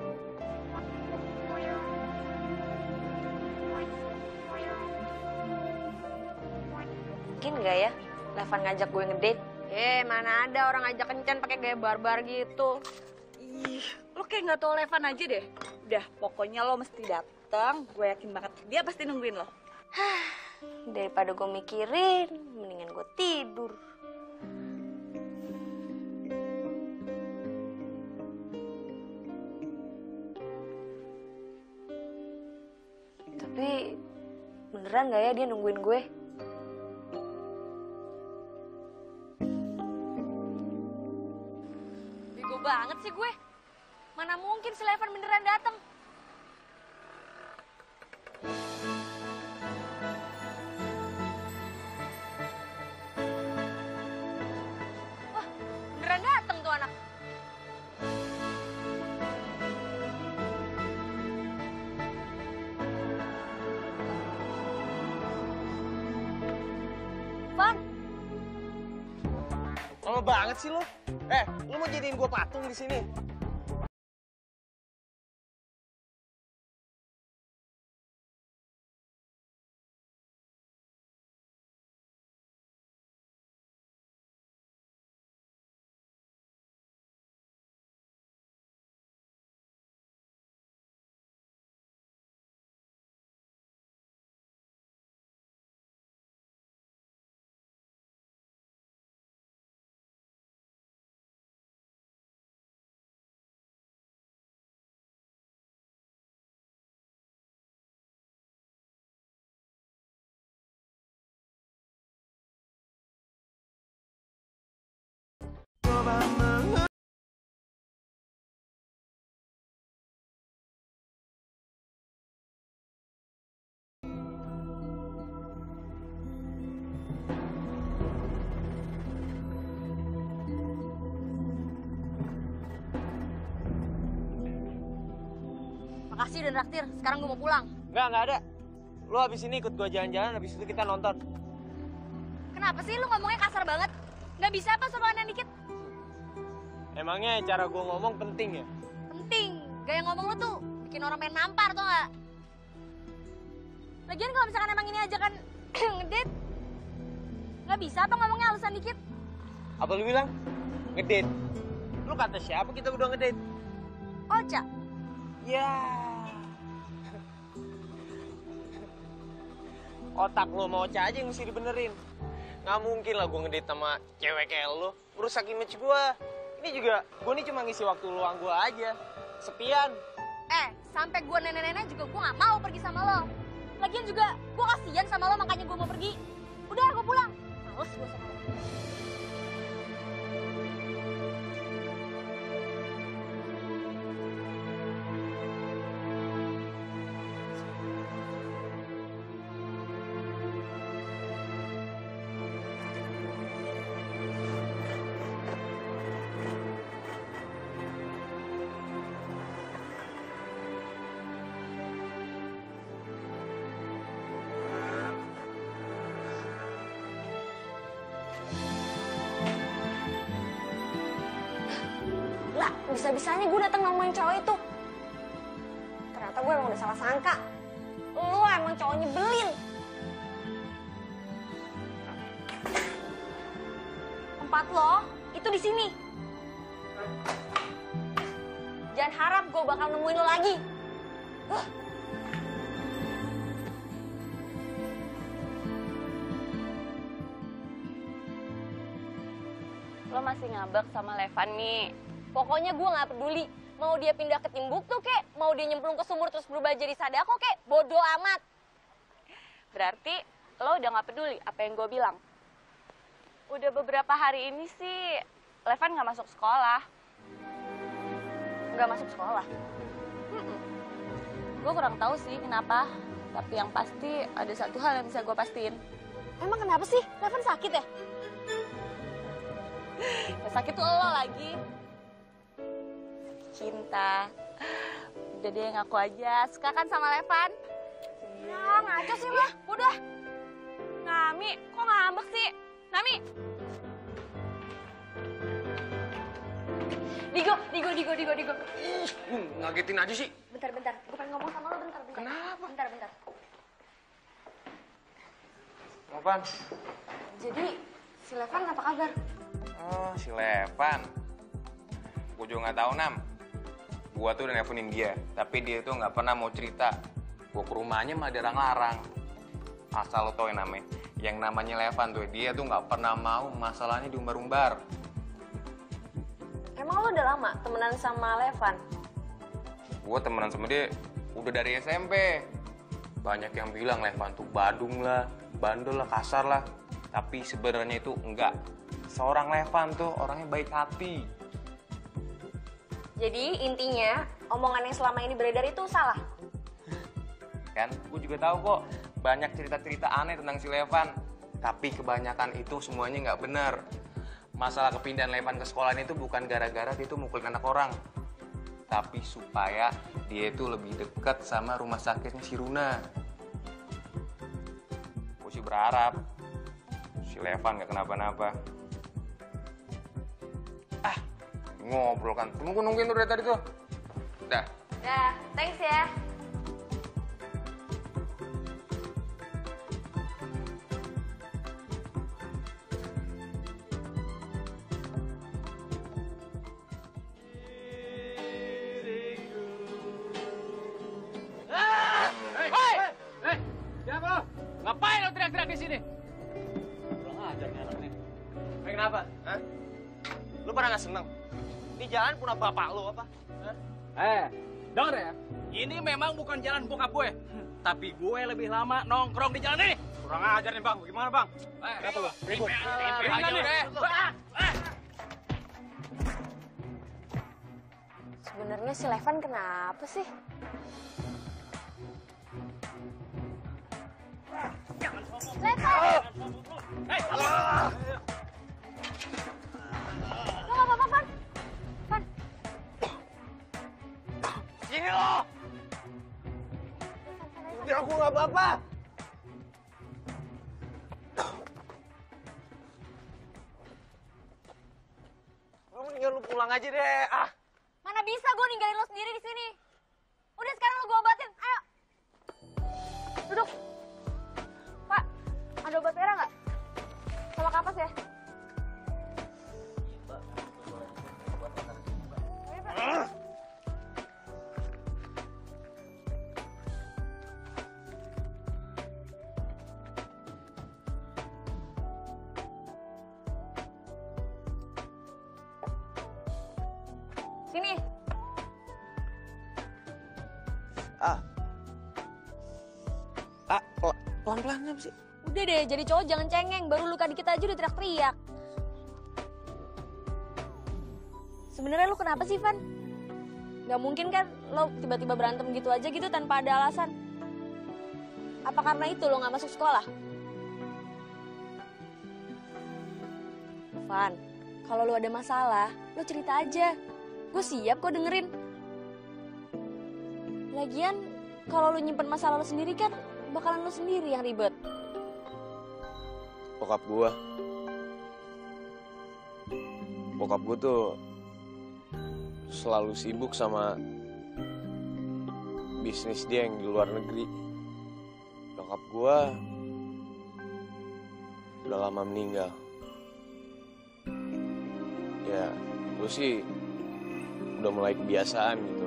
Mungkin nggak ya? Levan ngajak gue ngedate. Eh, mana ada orang ngajak kencan pakai gaya barbar gitu. Ih, lo kayak nggak tau Levan aja deh. Udah, pokoknya lo mesti datang. Gue yakin banget, dia pasti nungguin lo. Daripada gue mikirin, mendingan gue tidur. Tapi beneran gak ya dia nungguin gue? Bego banget sih gue. Mana mungkin si Levan beneran datang? Wah, beneran datang tuh anak. Van, Lama banget sih lo. Eh, lu mau jadiin gue patung di sini? Makasih udah naktir, sekarang gue mau pulang. Enggak, enggak ada. Lu habis ini ikut gua jalan-jalan, habis itu kita nonton. Kenapa sih lu ngomongnya kasar banget? Nggak bisa apa sopannya dikit? Emangnya cara gua ngomong penting ya? Penting. Gaya ngomong lu tuh bikin orang pengen nampar, tau nggak? Lagian kalau misalkan emang ini aja kan ngedate, nggak bisa apa ngomongnya halusan dikit? Apa lu bilang? Ngedate? Lu kata siapa kita udah ngedate? Ocha. Ya. Otak lo mau Ocha aja yang mesti dibenerin. Nggak mungkin lah gue ngedate sama cewek kayak lo. Merusak image gue. Ini juga, gue nih cuma ngisi waktu luang gue aja. Sepian. Eh, sampai gue nenek-nenek juga gue nggak mau pergi sama lo. Lagian juga gue kasihan sama lo, makanya gue mau pergi. Udah, gue pulang. Males gue sama lo. Lah, bisa-bisanya gue datang ngomongin cowok itu. Ternyata gue emang udah salah sangka. Lu emang cowok nyebelin. Tempat lo itu di sini. Jangan harap gue bakal nemuin lo lagi. Huh. Lo masih ngambek sama Levan nih. Pokoknya gue nggak peduli. Mau dia pindah ke Timbuktu kek, mau dia nyemplung ke sumur terus berubah jadi Sadako kek, bodo amat. Berarti lo udah nggak peduli apa yang gue bilang. Udah beberapa hari ini sih Levan nggak masuk sekolah. Nggak masuk sekolah? Mm-mm. Gue kurang tahu sih kenapa. Tapi yang pasti ada satu hal yang bisa gue pastiin. Emang kenapa sih? Levan sakit ya? Yang sakit tuh lo lagi. Cinta. Udah deh ngaku aja. Suka kan sama Levan? Ya, ngaco sih lo. Udah. Nami, kok ngambek sih? Nami. Digo, Digo, Digo, Digo, Digo. Hmm, ngagetin aja sih. Bentar, bentar. Gue pengen ngomong sama lo bentar, bentar. Kenapa? Bentar, bentar. Apaan? Jadi, si Levan apa kabar? Oh, si Levan. Gue juga nggak tahu, Nam. Gue tuh udah nelfonin dia, tapi dia tuh nggak pernah mau cerita. Gue ke rumahnya malah dilarang-larang. Asal lo tau yang namanya. Yang namanya Levan tuh, dia tuh nggak pernah mau masalahnya diumbar-umbar. Emang lo udah lama temenan sama Levan? Gue temenan sama dia udah dari S M P. Banyak yang bilang Levan tuh badung lah, bandel lah, kasar lah. Tapi sebenarnya itu enggak. Seorang Levan tuh orangnya baik hati. Jadi intinya omongan yang selama ini beredar itu salah? Kan, gue juga tahu kok banyak cerita-cerita aneh tentang si Levan. Tapi kebanyakan itu semuanya nggak benar. Masalah kepindahan Levan ke sekolah itu bukan gara-gara dia tuh mukulin anak orang. Tapi supaya dia itu lebih dekat sama rumah sakitnya si Runa. Gue sih berharap si Levan nggak kenapa-napa. Ah, ngobrol kan. Tunggu nungguin tuh dari tadi tuh. Dah. Dah, thanks ya. Ngapain lo teriak-teriak di sini? Kurang ajar nih anak nih. Eh, kenapa? Hah? Lu pada nggak seneng? Ini jalan punya bapak lu apa? Hah? Eh, denger ya. Ini memang bukan jalan bokap gue. Tapi gue lebih lama nongkrong di jalan ini. Kurang ajar nih bang, gimana bang? Eh, Kenapa lu? Ribut. Ribut aja deh. Sebenarnya si Levan kenapa sih? Levan! Hei, Lo nggak apa-apa, Van? Van? Sini lo! Ya aku nggak apa-apa. Lu mendingan lu pulang aja deh. Ah, Mana bisa gue ninggalin lo sendiri di sini. Udah sekarang lo gue obatin, ayo. Duduk. Pak, ada obat merah nggak? Sama kapas ya? ah. Sini. Ah, ah, pel- pelan-pelan apa sih? Udah deh, jadi cowok jangan cengeng. Baru luka dikit aja udah teriak-teriak. Sebenarnya lu kenapa sih, Van? Gak mungkin kan lo tiba-tiba berantem gitu aja gitu tanpa ada alasan. Apa karena itu lo gak masuk sekolah? Van, kalau lo ada masalah, lo cerita aja. Gue siap kok dengerin. Lagian, kalau lo nyimpen masalah lo sendiri kan, bakalan lo sendiri yang ribet. Bokap gua. Bokap gua tuh selalu sibuk sama bisnis dia yang di luar negeri. Bokap gua udah lama meninggal. Ya, gue sih udah mulai kebiasaan gitu.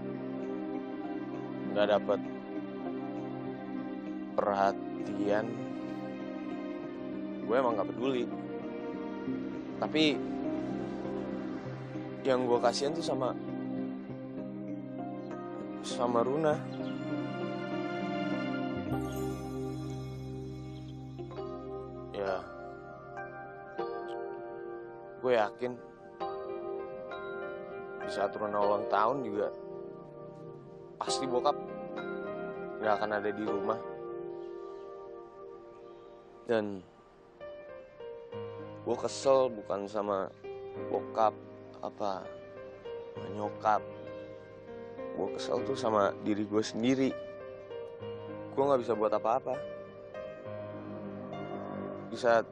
Nggak dapet perhatian. Gue emang gak peduli. Tapi yang gue kasihan tuh sama sama Runa. Ya, gue yakin di saat Runa ulang tahun juga pasti bokap gak akan ada di rumah. Dan gue kesel bukan sama bokap apa sama nyokap. Gue kesel tuh sama diri gue sendiri. Gue gak bisa buat apa-apa. Di saat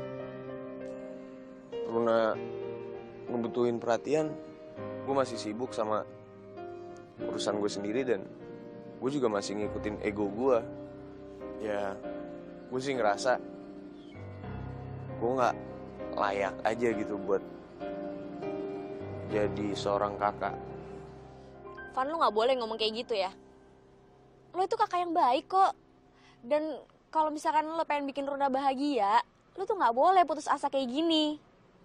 Runa ngebutuhin perhatian, gue masih sibuk sama urusan gue sendiri. Dan gue juga masih ngikutin ego gue. Ya, gue sih ngerasa gue gak layak aja gitu buat jadi seorang kakak. Van, lu gak boleh ngomong kayak gitu ya. Lo itu kakak yang baik kok. Dan kalau misalkan lo pengen bikin Runa bahagia, lo tuh gak boleh putus asa kayak gini.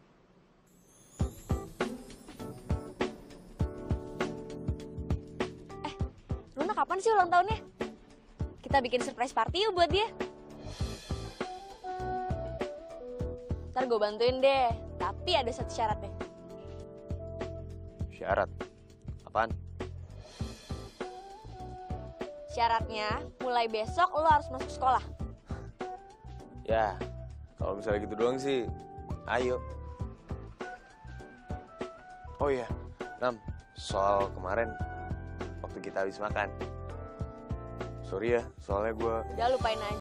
Eh, Runa kapan sih ulang tahunnya? Kita bikin surprise party yuk buat dia. Ntar gue bantuin deh, tapi ada satu syarat deh. Syarat? Apaan? Syaratnya, mulai besok lo harus masuk sekolah. Ya, kalau misalnya gitu doang sih, ayo. Oh iya, Nam, soal kemarin waktu kita habis makan. Sorry ya, soalnya gue... Udah lupain aja.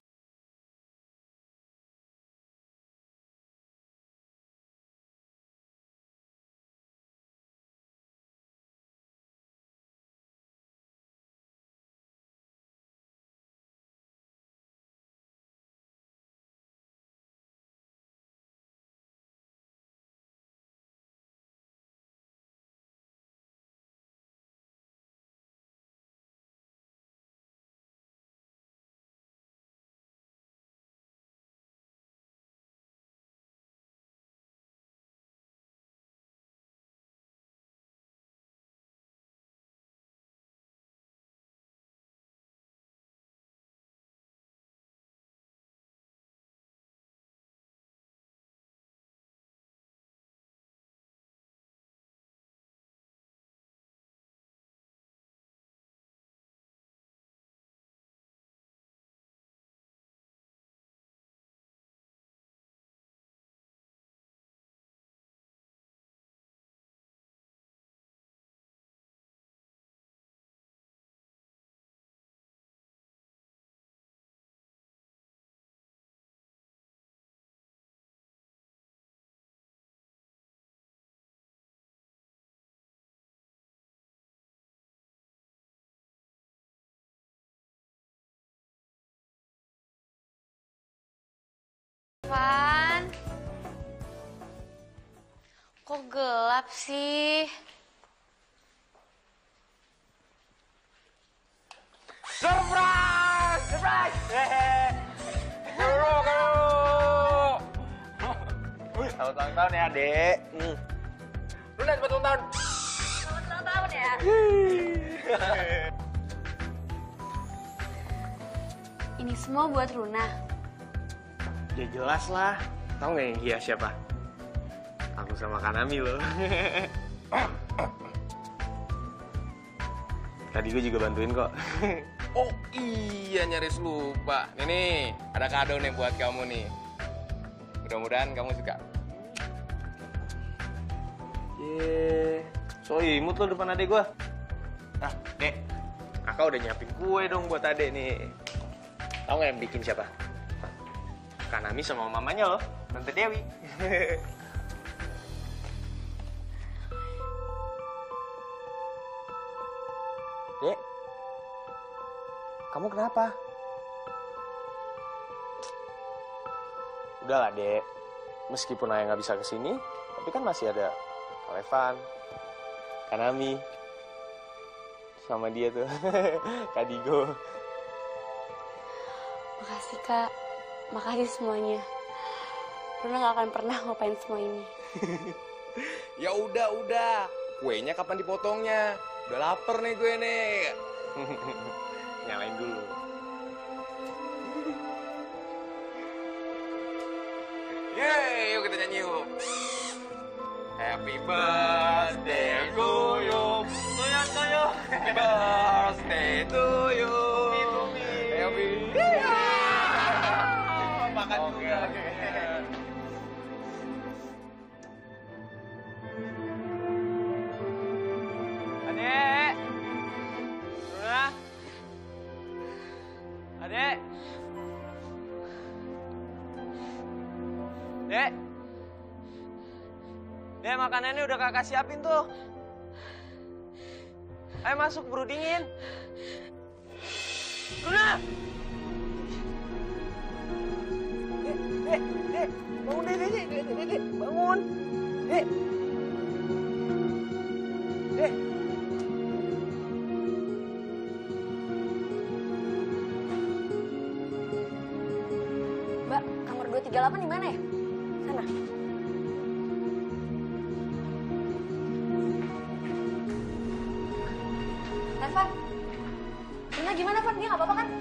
Van, kok gelap sih? Surprise! Surprise! Hehehe. Guru, guru. Selamat ulang tahun ya, Dek. Hmm. Luna selamat ulang tahun. Selamat ulang tahun ya. Ini semua buat Runa. Ya jelas lah. Tahu nggak yang hias siapa? Aku sama Kanami loh. Tadi gue juga bantuin kok. Oh iya, nyaris lupa. Nih nih, ada kado nih buat kamu nih. Mudah-mudahan kamu suka. Yeay, so imut lo depan adek gue. Ah, Dek, kakak udah nyiapin kue dong buat adek nih. Tahu nggak yang bikin siapa? Kanami sama mamanya loh, Tante Dewi. Dek, kamu kenapa? Udahlah, Dek. Meskipun Ayah nggak bisa kesini, tapi kan masih ada Levan, Kanami, sama dia tuh, Kak Digo. Makasih Kak, makasih semuanya. Runa gak akan pernah ngapain semua ini. Ya udah, udah. Kuenya kapan dipotongnya? Udah lapar nih gue nih. Nyalain dulu. Yeay, yuk kita nyanyi yuk. Happy birthday to you. Toyo, toyo. Happy birthday to you. Happy. Makan juga. Adek. Runa. Adek. Dek. Dek, makanannya udah kakak siapin tuh. Ayo masuk, buru dingin. Runa! Dek, dek, dek. Bangun, dek, dek, dek, dek, dek, dek. Bangun. Dek. Dek. Mbak, kamar dua tiga delapan di mana ya? Sana. Levan, Runa gimana, Van? Dia nggak apa-apa kan?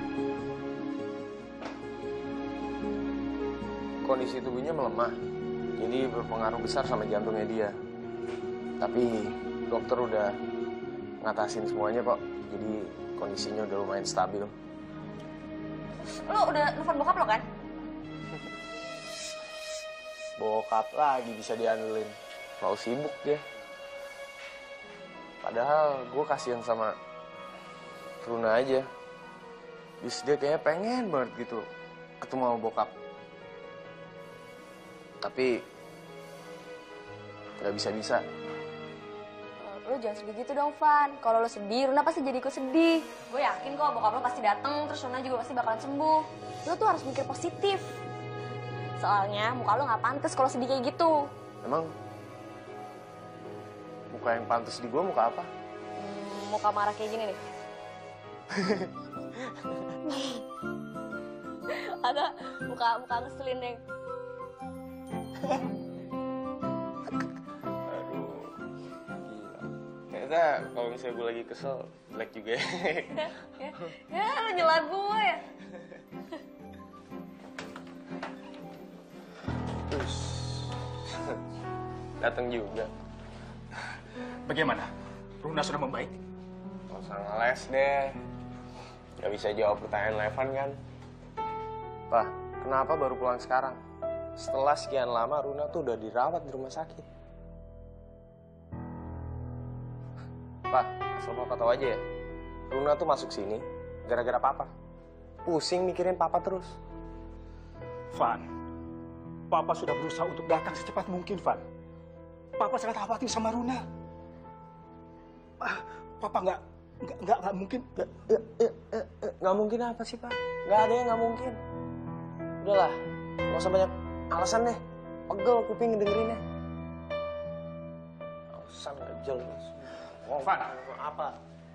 Kondisi tubuhnya melemah, jadi berpengaruh besar sama jantungnya dia. Tapi dokter udah ngatasin semuanya kok, jadi kondisinya udah lumayan stabil. Lo udah nelfon bokap lo kan? Bokap lagi bisa diandelin, mau sibuk dia. Padahal gue kasihan sama Runa aja. Bis dia kayaknya pengen banget gitu ketemu sama bokap. Tapi nggak bisa-bisa. Lo jangan sedih gitu dong, Van. Kalau lo sedih, Runa pasti jadi ikut sedih. Gue yakin kok bokap lo pasti dateng, terus Runa juga pasti bakalan sembuh. Lo tuh harus mikir positif. Soalnya muka lo nggak pantas kalau sedih kayak gitu. Emang muka yang pantas di gue muka apa? Hmm, muka marah kayak gini nih. Ada muka muka ngeselin deh. Aduh, gila. Ternyata kalau misalnya gue lagi kesel, jelek juga ya. ya, ya lo nyela gue ya. Terus, datang juga. Bagaimana? Runa sudah membaik? Gak usah ngeles deh. Gak bisa jawab pertanyaan Levan kan? Pak, kenapa baru pulang sekarang? Setelah sekian lama Runa tuh udah dirawat di rumah sakit. Pak, asal Papa tahu aja ya. Runa tuh masuk sini gara-gara Papa. Pusing mikirin Papa terus. Van, Papa sudah berusaha untuk datang secepat mungkin, Van. Papa sangat khawatir sama Runa. Ah, Papa nggak, nggak, nggak, nggak mungkin. Nggak, nggak, nggak, nggak mungkin apa sih, Pak? Nggak ada yang nggak mungkin. Udahlah, Gak usah banyak alasan deh. Pegel kuping ngedengerinnya. Alasan gak jelas. Oh, Van. Apa?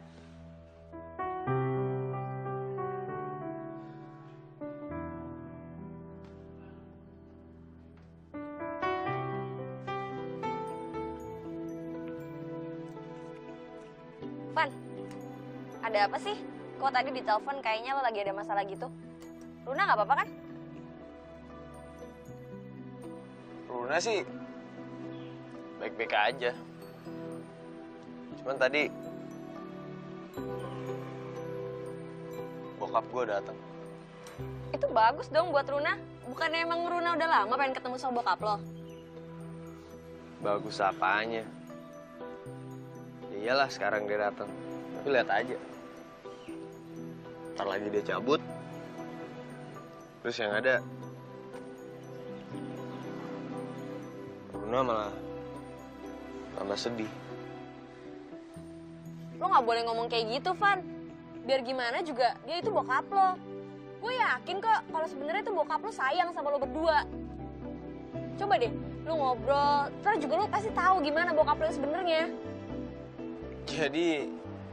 Van, ada apa sih? Kok tadi di telepon kayaknya lo lagi ada masalah gitu? Luna nggak apa-apa kan? Luna sih baik-baik aja. Cuman tadi bokap gue datang. Itu bagus dong buat Luna. Bukannya emang Luna udah lama pengen ketemu sama bokap lo? Bagus apanya? Iyalah sekarang dia datang. Tapi lihat aja. Ntar lagi dia cabut. Terus yang ada Luna malah tambah sedih. Lo nggak boleh ngomong kayak gitu, Van. Biar gimana juga dia itu bokap lo. Gue yakin kok kalau sebenarnya itu bokap lo sayang sama lo berdua. Coba deh, lo ngobrol, terus juga lo pasti tahu gimana bokap lo sebenarnya. Jadi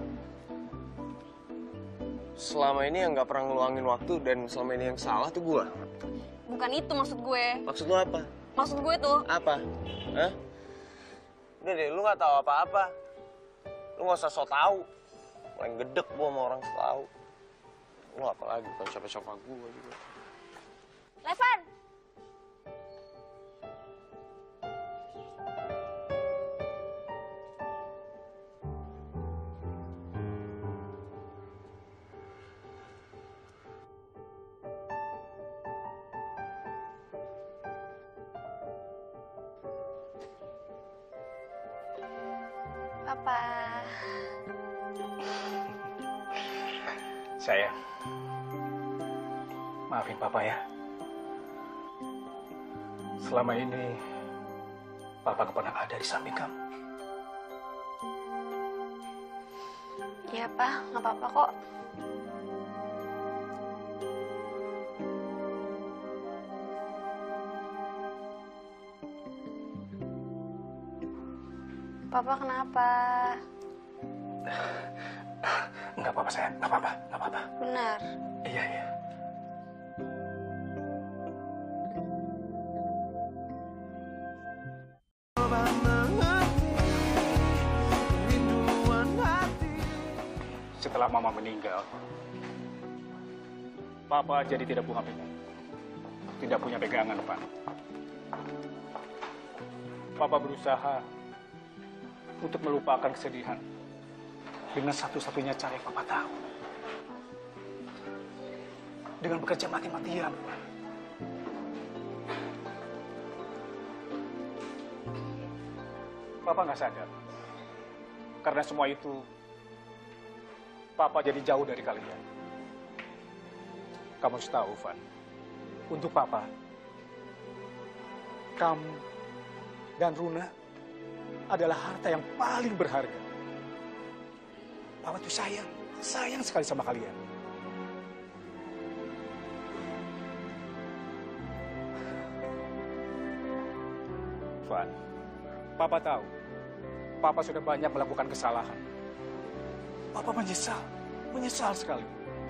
selama ini yang nggak pernah ngeluangin waktu dan selama ini yang salah tuh gue. Bukan itu maksud gue. Maksud lo apa? Maksud gue tuh. Apa? Hah? Udah deh, lu nggak tahu apa-apa. Lu nggak usah so tau. Paling gedek gue sama orang so tau. Lu apa lagi? Bukan siapa-siapa gue juga. Levan! Papa. Sayang, maafin Papa ya. Selama ini, Papa gak pernah ada di samping kamu. Iya, Pak. Nggak apa-apa kok. Papa kenapa? Nggak apa-apa sayang, nggak apa-apa, nggak apa-apa. Benar. Iya, iya. Setelah Mama meninggal, Papa jadi tidak punya pegangan. Tidak punya pegangan, Pak. Papa berusaha untuk melupakan kesedihan dengan satu-satunya cara yang Papa tahu. Dengan bekerja mati-matian. Papa nggak sadar. Karena semua itu, Papa jadi jauh dari kalian. Kamu harus tahu, Van. Untuk Papa, kamu dan Runa adalah harta yang paling berharga. Papa tuh sayang, sayang sekali sama kalian. Van, Papa tahu, Papa sudah banyak melakukan kesalahan. Papa menyesal, menyesal sekali.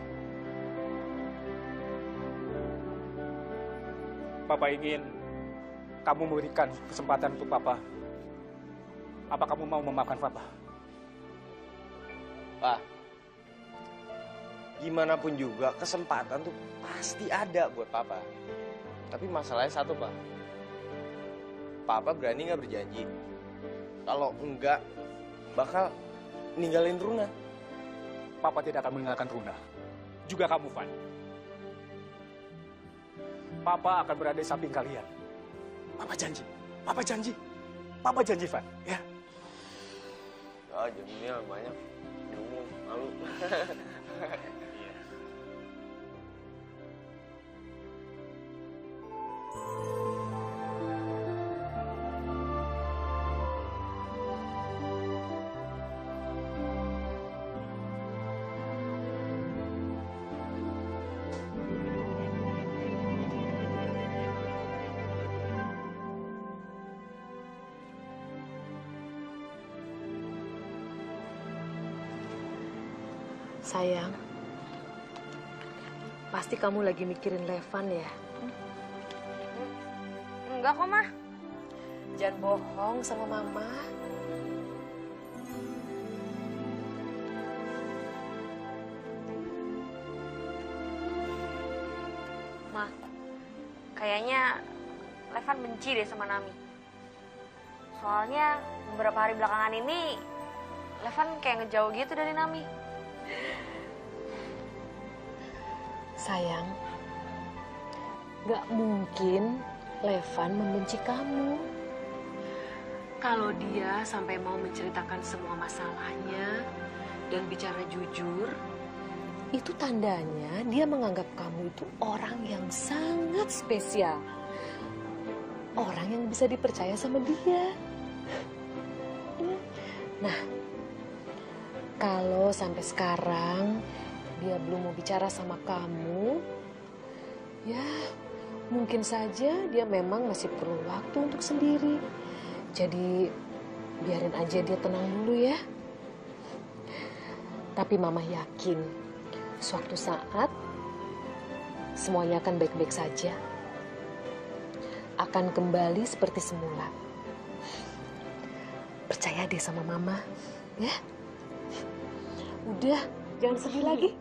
Papa ingin kamu memberikan kesempatan untuk Papa. Apa kamu mau memaafkan Papa? Pak, gimana pun juga kesempatan tuh pasti ada buat Papa. Tapi masalahnya satu, Pak. Papa berani nggak berjanji? Kalau enggak, bakal ninggalin Runa. Papa tidak akan meninggalkan Runa. Juga kamu, Van. Papa akan berada di samping kalian. Papa janji. Papa janji. Papa janji, Van. Ya. Oh, janjinya banyak. Bingung, malu. Sayang, pasti kamu lagi mikirin Levan ya? Enggak kok, Mah. Jangan bohong sama Mama. Ma, kayaknya Levan benci deh sama Nami. Soalnya beberapa hari belakangan ini Levan kayak ngejauh gitu dari Nami. Sayang, gak mungkin Levan membenci kamu. Kalau dia sampai mau menceritakan semua masalahnya dan bicara jujur, itu tandanya dia menganggap kamu itu orang yang sangat spesial. Orang yang bisa dipercaya sama dia. Nah, kalau sampai sekarang dia belum mau bicara sama kamu, ya mungkin saja dia memang masih perlu waktu untuk sendiri. Jadi biarin aja dia tenang dulu ya. Tapi Mama yakin suatu saat semuanya akan baik-baik saja. Akan kembali seperti semula. Percaya deh sama Mama, ya. Udah, jangan sedih lagi.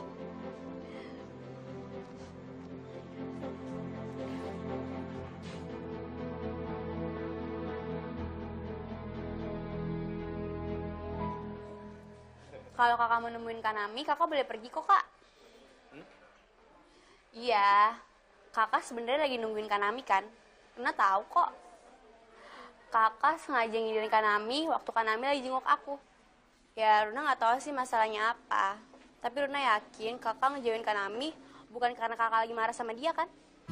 Kalau kakak mau nemuin Kanami, kakak boleh pergi kok, Kak. Hmm? Iya, kakak sebenarnya lagi nungguin Kanami kan? Runa tahu kok. Kakak sengaja ngidein Kanami waktu Kanami lagi jenguk aku. Ya, Runa nggak tahu sih masalahnya apa. Tapi Runa yakin kakak ngejauhin Kanami bukan karena kakak lagi marah sama dia kan?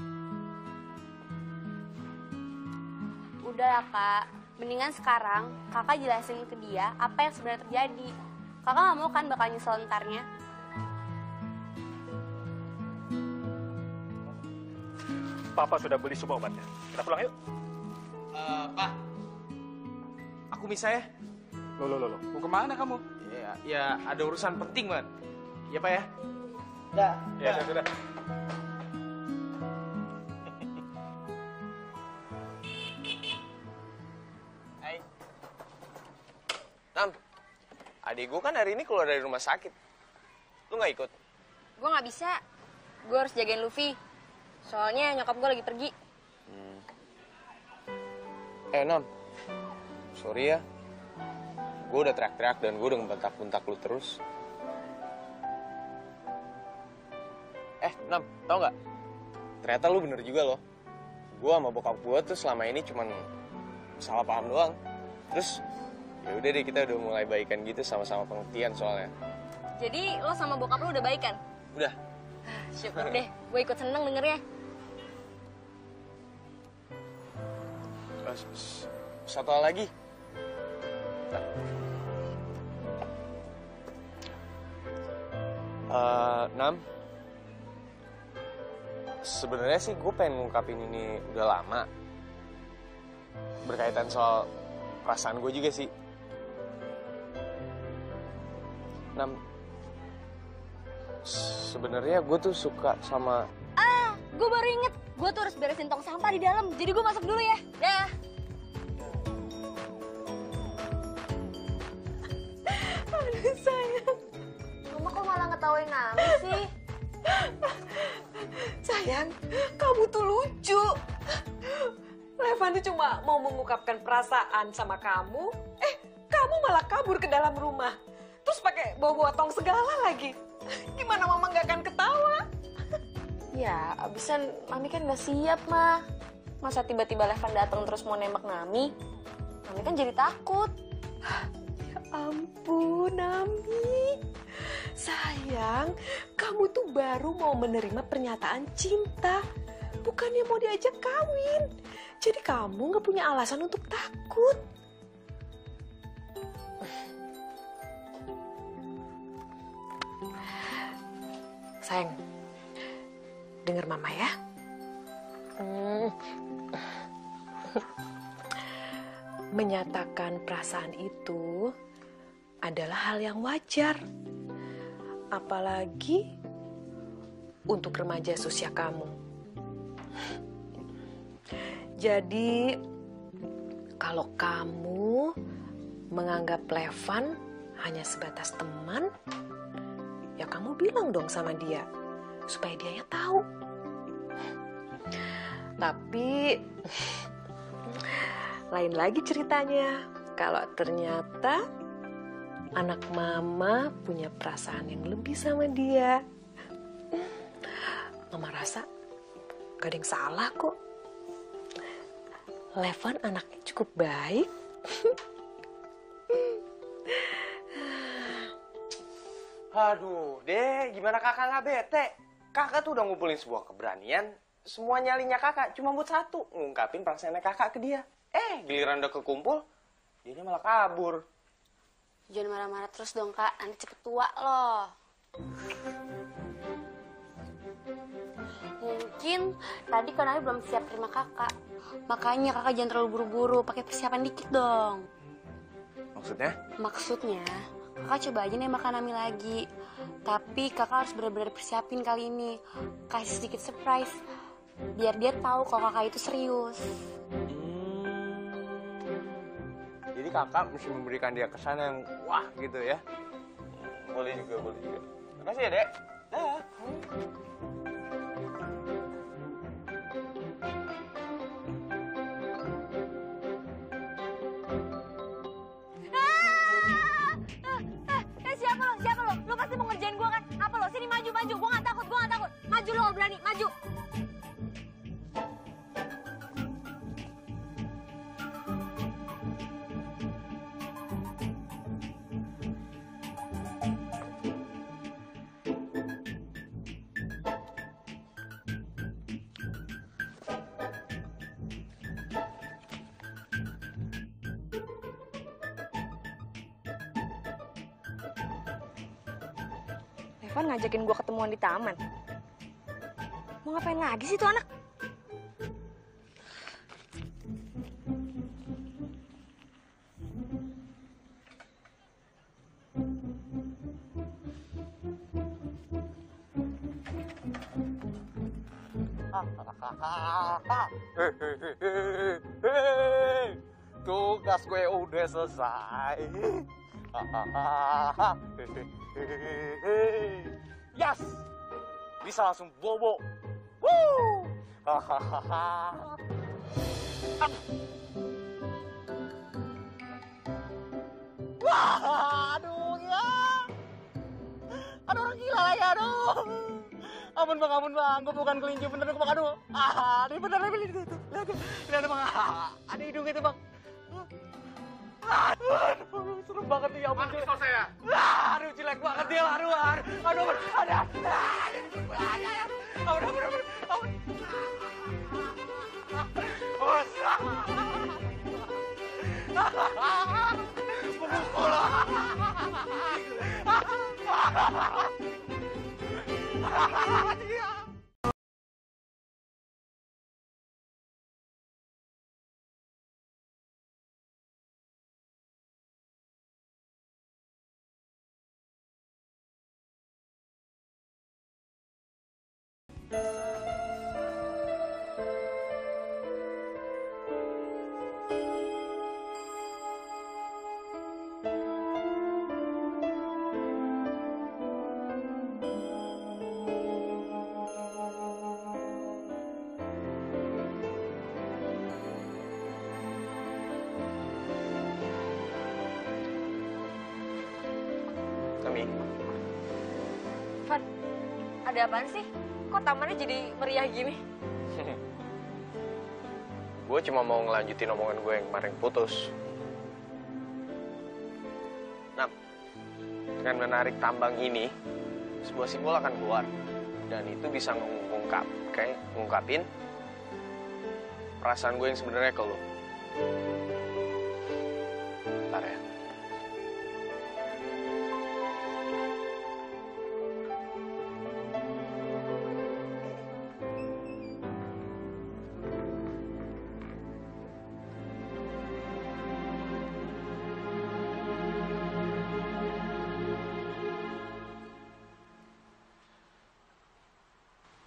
Udah lah, Kak. Mendingan sekarang kakak jelasin ke dia apa yang sebenarnya terjadi. Kakak nggak mau kan bakal nyesel ntarnya? Papa sudah beli semua obatnya. Kita pulang yuk. Uh, Pak, aku bisa ya? Loh, loh, loh, loh. Mau kemana kamu? Ya, ya ada urusan penting, Man. Ya, Pak ya? Ya, ya, sudah, sudah. Hai. Nam, adik gue kan hari ini keluar dari rumah sakit. Lu nggak ikut? Gue nggak bisa. Gue harus jagain Luffy. Soalnya nyokap gue lagi pergi. Hmm. Eh, Nam. Sorry ya. Gue udah teriak-teriak dan gue udah ngebentak-bentak lu terus. Eh, Nam, tau nggak? Ternyata lu bener juga loh. Gue sama bokap gue tuh selama ini cuman salah paham doang. Terus, ya udah deh kita udah mulai baikan gitu sama-sama pengertian soalnya. Jadi lo sama bokap lo udah baikan? Udah. Syukur deh, gue ikut seneng dengernya. Satu hal lagi. Uh, Nam, sebenarnya sih gue pengen ngungkapin ini udah lama. Berkaitan soal perasaan gue juga sih. Nam, sebenarnya gue tuh suka sama... Ah, gue baru inget. Gue tuh harus beresin tong sampah di dalam. Jadi gue masuk dulu ya. Dah. Aduh sayang. Mama kok malah ngetawain Nami sih? Sayang, kamu tuh lucu. Levan tuh cuma mau mengungkapkan perasaan sama kamu. Eh, kamu malah kabur ke dalam rumah. Terus pakai bawa-bawa tong segala lagi. Gimana Mama nggak akan ketawa? Ya, abisan Nami kan gak siap, mah. Masa tiba-tiba Levan datang terus mau nembak Nami? Nami kan jadi takut. Ya ampun, Nami. Sayang, kamu tuh baru mau menerima pernyataan cinta. Bukannya mau diajak kawin. Jadi kamu gak punya alasan untuk takut. Sayang, dengar Mama ya. Hmm. Menyatakan perasaan itu adalah hal yang wajar. Apalagi untuk remaja seusia kamu. Jadi, kalau kamu menganggap Levan hanya sebatas teman, ya kamu bilang dong sama dia, supaya dianya tahu. Tapi, lain lagi ceritanya, kalau ternyata anak mama punya perasaan yang lebih sama dia. Mama rasa gak ada yang salah kok. Levan anaknya cukup baik. Aduh, deh, gimana kakak nggak bete? Kakak tuh udah ngumpulin sebuah keberanian, semua nyalinya kakak cuma buat satu, ngungkapin perasaannya kakak ke dia. Eh, giliran udah kekumpul, dia malah kabur. Jangan marah-marah terus dong, Kak. Nanti cepet tua loh. Mungkin tadi Kak Nami belum siap terima kakak. Makanya kakak jangan terlalu buru-buru, pakai persiapan dikit dong. Maksudnya? Maksudnya, kakak coba aja nembak Kak Nami lagi. Tapi kakak harus benar-benar persiapin kali ini. Kasih sedikit surprise, biar dia tahu kalau kakak itu serius. Jadi kakak mesti memberikan dia kesan yang wah gitu ya. Boleh juga, boleh juga. Makasih ya, Dek. Dah. Eh, siapa lo? Siapa lo? Lo pasti mau ngerjain gue kan? Apa lo? Sini maju, maju. Gue gak takut, gue gak takut. Maju lo, berani, maju. Levan ngajakin gue ketemuan di taman. Mau ngapain lagi sih tuh anak? Tugas gue udah selesai. Yes, bisa langsung bobo. Woo! Wah, aduh ya. Aduh orang gila lah ya, aduh. Ampun bang, ampun bang, gue bukan kelinci bener bang, aduh. Ah, ini bener ini itu, lihat tuh, lihat bang, ada hidung itu bang. Aduh, serem banget nih, ampun. Pistol saya. Aduh, jelek banget dia lah, aduh, aduh, aduh, aduh, aduh, aduh, aduh, aduh, aduh. Pemukul. Kami. Van, ada apaan sih? Kok tamannya jadi meriah gini? Gue cuma mau ngelanjutin omongan gue yang kemarin putus. Nah, dengan menarik tambang ini, sebuah simbol akan keluar. Dan itu bisa mengungkap, kayak ngungkapin perasaan gue yang sebenarnya ke lo. Bentar ya.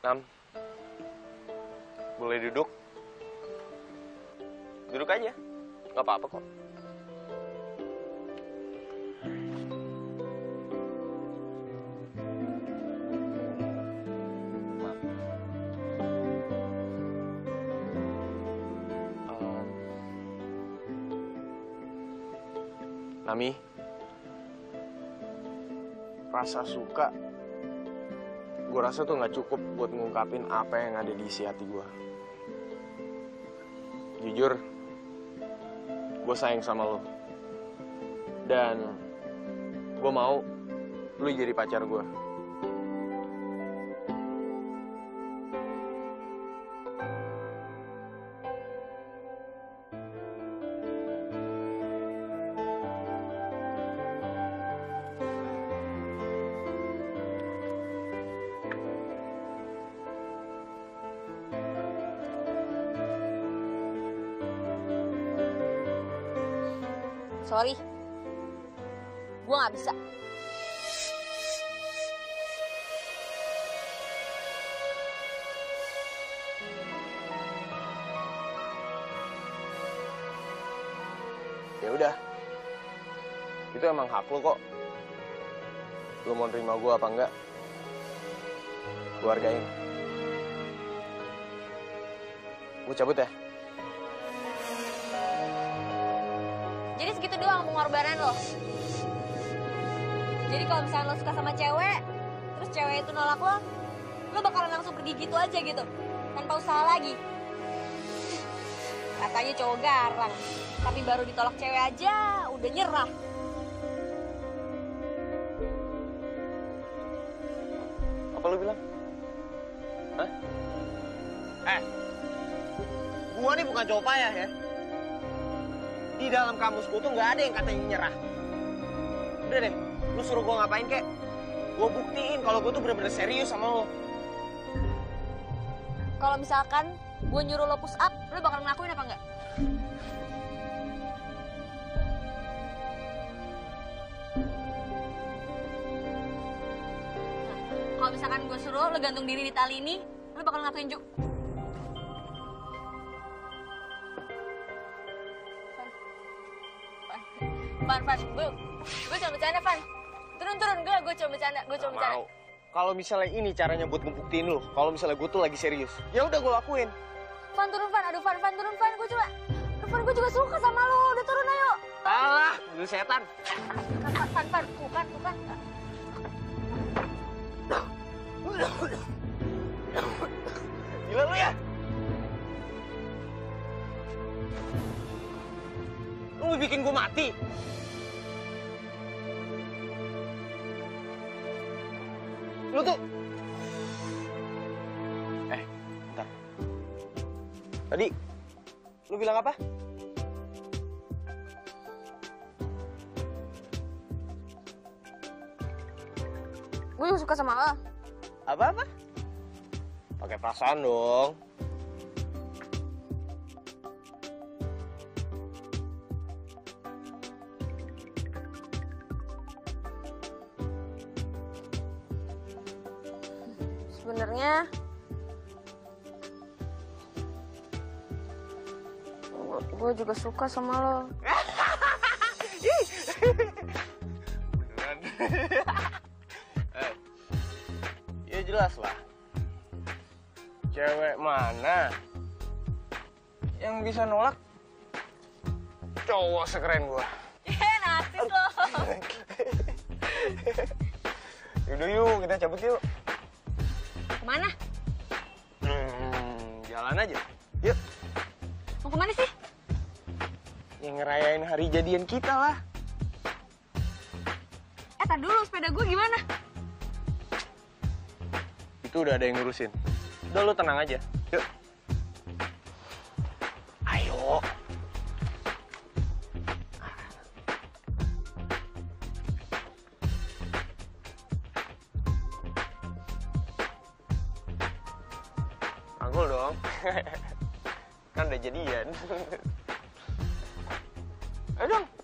Nam, boleh duduk? Duduk aja, nggak apa-apa kok. Maaf. Um, Nami, rasa suka gue rasa tuh nggak cukup buat ngungkapin apa yang ada di isi hati gue. Jujur, gue sayang sama lo. Dan gue mau lo jadi pacar gue. Sorry, gue nggak bisa. Ya udah, itu emang hak lo kok. Lo mau nerima gue apa enggak? Gue hargain. Gue cabut ya. Jadi segitu doang pengorbanan lo. Jadi kalau misalnya lo suka sama cewek, terus cewek itu nolak lo, lo bakalan langsung pergi gitu aja gitu, tanpa usaha lagi. Katanya cowok garang, tapi baru ditolak cewek aja udah nyerah. Apa lo bilang? Hah? Eh, gua nih bukan cowok payah ya. Di dalam kamusku tuh nggak ada yang katanya nyerah. Udah deh, lu suruh gue ngapain kek? Gue buktiin kalau gue tuh bener-bener serius sama lo. Kalau misalkan gue nyuruh lo push up, lo bakal ngelakuin apa enggak? Nah, kalau misalkan gue suruh lo gantung diri di tali ini, lo bakal ngelakuin juga? Van, Van, gue, gue cuma bercanda, Van. Turun, turun, gue, gue cuma bercanda, gue cuma bercanda. Mau. Kalau misalnya ini caranya buat ngebuktiin lo, kalau misalnya gue tuh lagi serius, ya udah gue lakuin. Van, turun, Van, aduh, Van, Van, turun, Van, gue cuma, aduh, Van, gue juga suka sama lo, udah turun ayo. Alah, lu setan. Van, Van, Van, bukan, bukan. Gila lu ya? Lu mau bikin gue mati? Lu tuh... Eh, bentar. Tadi, lu bilang apa? Gue juga suka sama lo. Apa-apa? Pakai perasaan dong. Sebenarnya gue juga suka sama lo. Beneran. eh, ya jelas lah. Cewek mana yang bisa nolak cowok sekeren gua? Eh, nasis lo. Yaudah yuk, kita cabut yuk. Kemana? Hmm, jalan aja. Yuk. Mau kemana sih? Yang ngerayain hari jadian kita lah. Eh, tar dulu, sepeda gue gimana? Itu udah ada yang ngurusin. Udah lu tenang aja. Yuk. Ayo. Anggul dong. Kan udah jadian. Ayo dong.